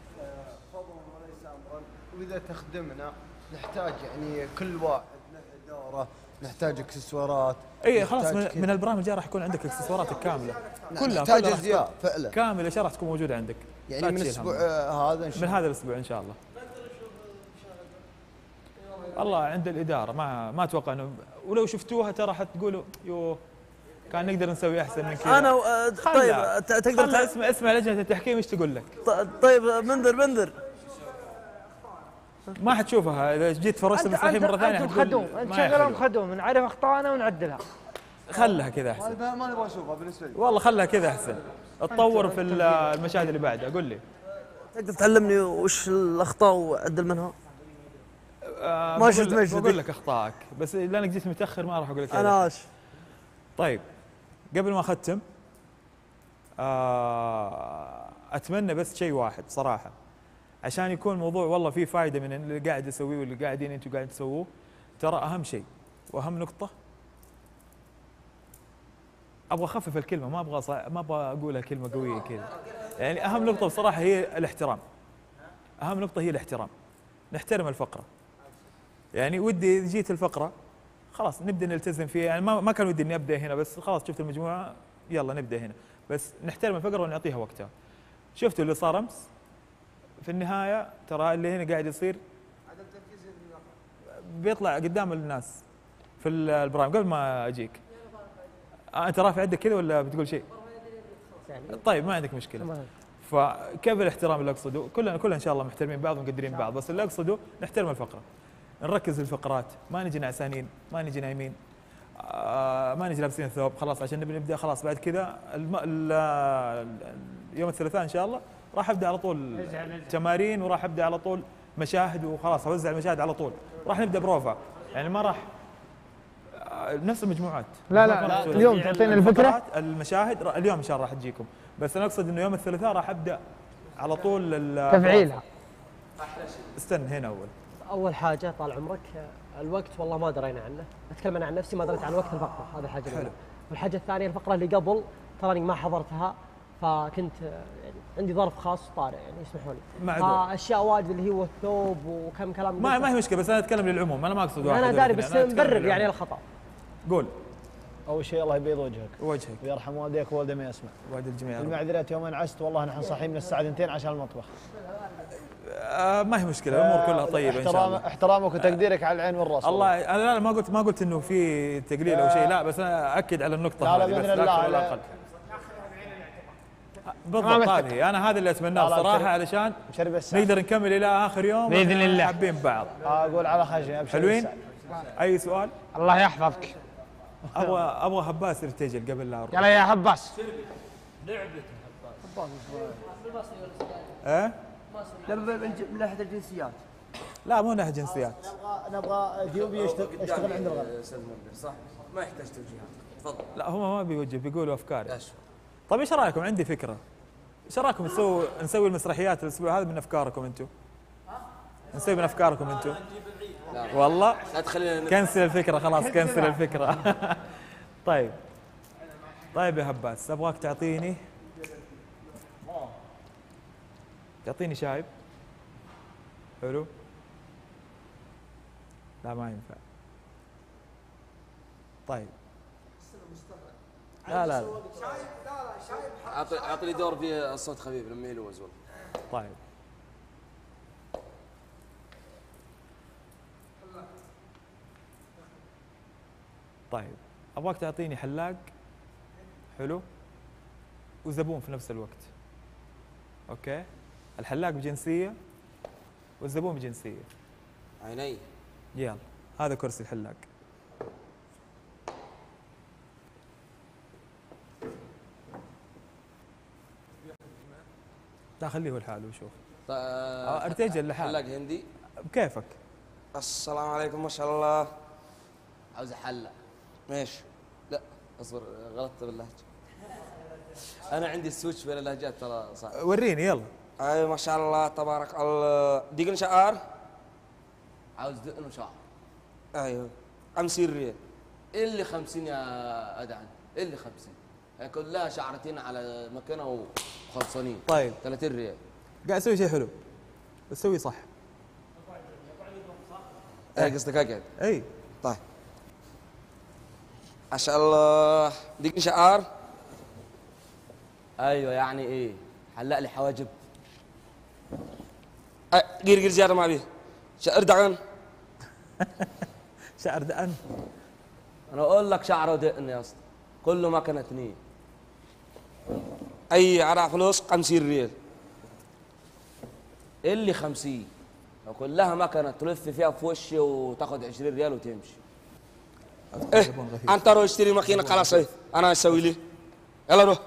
واذا تخدمنا نحتاج يعني كل واحد دوره، نحتاج اكسسوارات. اي خلاص من, من البرامج الجايه راح يكون عندك اكسسواراتك كامله كلها نحتاج ازياء فعلا كامله اشياء راح تكون موجوده عندك يعني من الاسبوع آه هذا ان شاء من هذا الاسبوع ان شاء الله. والله عند الاداره ما ما اتوقع انه ولو شفتوها ترى حتقولوا يوه كان نقدر نسوي احسن من كذا. انا و... طيب تقدر اسمع اسمع لجنه التحكيم ايش تقول لك. طيب منذر منذر ما حتشوفها اذا جيت فرشت المسرحيه مره ثانيه انتم خدوم، انت شغلهم خدوم، نعرف اخطائنا ونعدلها. خلها كذا احسن. هذا ما نبغى نشوفها بالنسبه لي. والله خلها كذا احسن. تطور في المشاهد اللي بعدها. قول لي تقدر تعلمني وش الاخطاء واعدل منها؟ آه ما شفت مجد بقول لك اخطائك بس لانك جيت متاخر ما راح اقول لك. انا اسف. طيب قبل ما اختم آه اتمنى بس شيء واحد صراحه، عشان يكون الموضوع والله فيه فائده من اللي قاعد اسويه واللي قاعدين انتم قاعد تسووه. ترى اهم شيء واهم نقطه، ابغى اخفف الكلمه، ما ابغى صع... ما ابغى اقولها كلمه قويه كذا. يعني اهم نقطه بصراحه هي الاحترام. اهم نقطه هي الاحترام، نحترم الفقره. يعني ودي إذا جيت الفقره خلاص نبدا نلتزم فيها. يعني ما ما كان ودي اني ابدا هنا، بس خلاص شفت المجموعه يلا نبدا هنا، بس نحترم الفقره ونعطيها وقتها. شفتوا اللي صار امس في النهايه، ترى اللي هنا قاعد يصير بيطلع قدام الناس في البرايم. قبل ما اجيك آه انت رافع يدك كذا ولا بتقول شيء؟ طيب ما عندك مشكله. فكيف الاحترام اللي اقصده؟ كلنا كلنا ان شاء الله محترمين بعض ومقدرين بعض، بس اللي اقصده نحترم الفقره، نركز في الفقرات، ما نجي نعسانين، ما نجي نايمين، آه ما نجي لابسين ثوب خلاص عشان نبي نبدا. خلاص بعد كذا الم... يوم الثلاثاء ان شاء الله راح ابدا على طول تمارين، وراح ابدا على طول مشاهد، وخلاص اوزع المشاهد على طول. راح نبدا بروفا، يعني ما راح نفس المجموعات. لا لا, لا اليوم تعطينا الفكره المشاهد اليوم ان شاء الله راح تجيكم، بس انا اقصد انه يوم الثلاثاء راح ابدا على طول تفعيلها. استنى هنا اول اول حاجه طال عمرك الوقت والله ما درينا عنه، اتكلم انا عن نفسي ما دريت عن وقت الفقره، هذه الحاجه الاولى. والحاجه الثانيه الفقره اللي قبل تراني ما حضرتها، فكنت يعني عندي ظرف خاص طارئ يعني يسمحوا لي. فاشياء واجد اللي هو الثوب وكم كلام ما ما هي مشكله، بس انا اتكلم للعموم، انا ما اقصد واحد. انا داري بس مبرر يعني الخطا. قول. اول شيء الله يبيض وجهك وجهك ويرحم والديك ووالده ما يسمع. والد الجميع. المعذره يوم انعست والله نحن صاحيين من الساعه اثنتين عشان المطبخ. آه ما هي مشكله، الامور كلها طيبه ان شاء الله. احترامك وتقديرك على العين والراس. الله انا لا ما قلت ما قلت انه في تقليل او شيء، لا بس انا اكد على النقطه هذه. لا لا باذن الله بالضبط هذه، انا هذا اللي اتمناه بصراحه علشان نقدر نكمل الى اخر يوم باذن الله حابين بعض. اقول على خشيه ابشر. حلوين؟ اي سؤال؟ الله يحفظك. ابغى ابغى هباس يرتجل قبل لا اروح. يلا يا هباس. لعبته هباس. ايه؟ من ناحيه الجنسيات. لا مو من ناحيه جنسيات. نبغى نبغى اثيوبي يشتغل عند الغرب. صح؟ ما يحتاج توجيهات. تفضل. لا هم ما بيوجه، بيقولوا افكار. طيب ايش رايكم؟ عندي فكره. ايش رايكم نسوي نسوي المسرحيات الاسبوع هذا من افكاركم انتم؟ نسوي من افكاركم انتم؟ والله لا تخلينا كنسل الفكره خلاص، كنسل الفكره. طيب طيب يا هباس ابغاك تعطيني تعطيني شايب. حلو؟ لا ما ينفع. طيب لا لا اعطي اعطي لي دور فيه الصوت خفيف لما يلوز والله. طيب طيب ابغاك تعطيني حلاق حلو وزبون في نفس الوقت. اوكي؟ الحلاق بجنسيه والزبون بجنسيه. عيني. يلا هذا كرسي الحلاق. لا خليه هو لحاله وشوف. آه ارتجل لحاله. حلاق هندي بكيفك. السلام عليكم ما شاء الله. عاوز حلاق. ماشي. لا اصبر غلطت باللهجه. انا عندي السويتش بين اللهجات ترى صعب. وريني يلا. اي ما شاء الله تبارك الله. دقن شعر. عاوز دقن وشعر. ايوه خمسين ريال. اللي خمسين يا ادعن اللي خمسين. هي كلها شعرتين على مكانه وخلصانين. طيب ثلاثين ريال. قاعد اسوي شيء حلو بس سوي صح. اي قصدك اقعد. اي طيب ما شاء الله. دقن شعر. ايوه يعني ايه؟ حلق لي حواجب. قير قير زياده ما بيه. شعر دقن. شعر دقن. انا اقول لك شعره دقن يا اسطى. كله مكنه اثنين. اي عرق فلوس خمسين ريال. اللي خمسين لو كلها مكنه تلف فيها في وشي وتاخد عشرين ريال وتمشي. ايه انت روح اشتري ماكينه خلاص. ايه انا اسوي لي. يلا روح.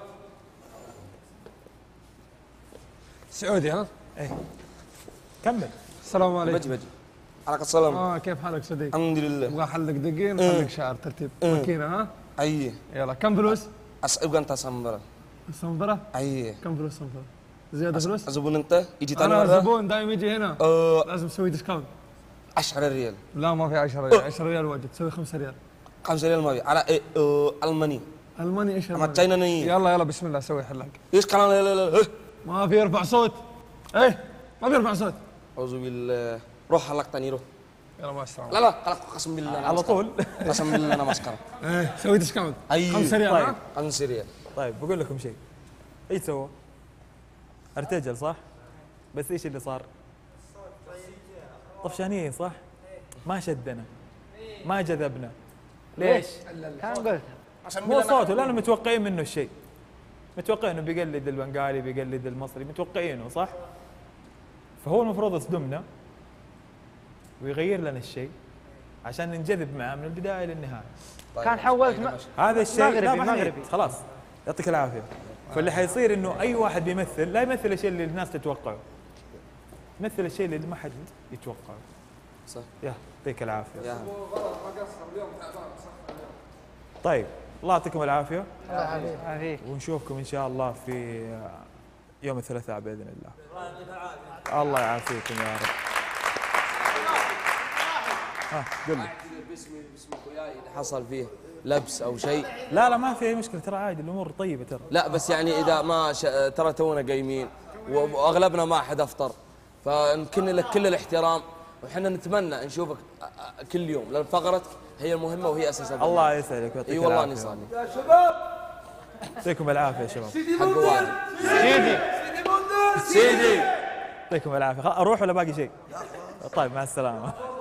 سعودي ها؟ ايه كمل. السلام عليكم. بجي بجي. عليك السلام. اه كيف حالك صديق؟ الحمد لله. ابغى احلق دقين احلق شعر ترتيب ماكينه ها؟ اي يلا كم فلوس؟ ابغى انت صنبره. صنبره؟ اي كم فلوس صنبره؟ زياده فلوس؟ زبون انت يجي ثاني انا مره زبون دايم يجي هنا أه لازم تسوي ديسكاونت عشرة ريال. لا ما في عشرة ريال، عشرة ريال واجد، تسوي خمسة ريال. خمسة ريال ما في على إيه أه الماني. الماني ايش ما تشايناني. يلا يلا بسم الله سوي حلك. ايش كلام لا لا لا ما في يرفع صوت. ايه ما بيرفع صوت. اعوذ بالله. روح حلق ثاني روح. يلا مع السلامه. لا لا خلاص قسم بالله على طول. قسم بالله انا مسكره. ايه سوي ديسكاونت. ايوه خمسة ريال. طيب خمسة ريال. طيب بقول لكم شيء. ايش سووا؟ ارتجل صح؟ بس ايش اللي صار؟ طفشانين صح؟ ما شدنا ما جذبنا. ليش؟ كان قلت مو صوته لانه متوقعين منه الشيء. متوقعين انه بيقلد البنغالي بيقلد المصري متوقعينه صح؟ فهو المفروض يصدمنا ويغير لنا الشيء عشان ننجذب معه من البدايه للنهايه. كان حولت م... هذا الشيء مغربي لا ما مغربي حيت. خلاص يعطيك العافيه. فاللي حيصير انه اي واحد بيمثل لا يمثل الشيء اللي الناس تتوقعه. يمثل الشيء اللي ما حد يتوقعه. صح. يا يعطيك العافيه. يا طيب الله يعطيكم العافيه. الله يعافيك. ونشوفكم ان شاء الله في يوم الثلاثاء باذن الله. الله يعافيكم يا رب. ها قل لي. باسمي باسمك وياي اذا حصل فيه لبس او شيء. لا لا ما في اي مشكله ترى عادي الامور طيبه ترى. لا بس يعني اذا ما ش... ترى تونا قايمين واغلبنا ما حد افطر فنكن لك كل الاحترام وحنا نتمنى نشوفك كل يوم لان فقرتك هي المهمه وهي اساس البرنامج. الله يسعدك ويعطيك اي والله العافيه. اني صاني. يا شباب يعطيكم العافيه يا شباب. حق والد. سيدي سيدي يعطيكم العافيه. اروح ولا باقي شيء؟ طيب مع السلامه.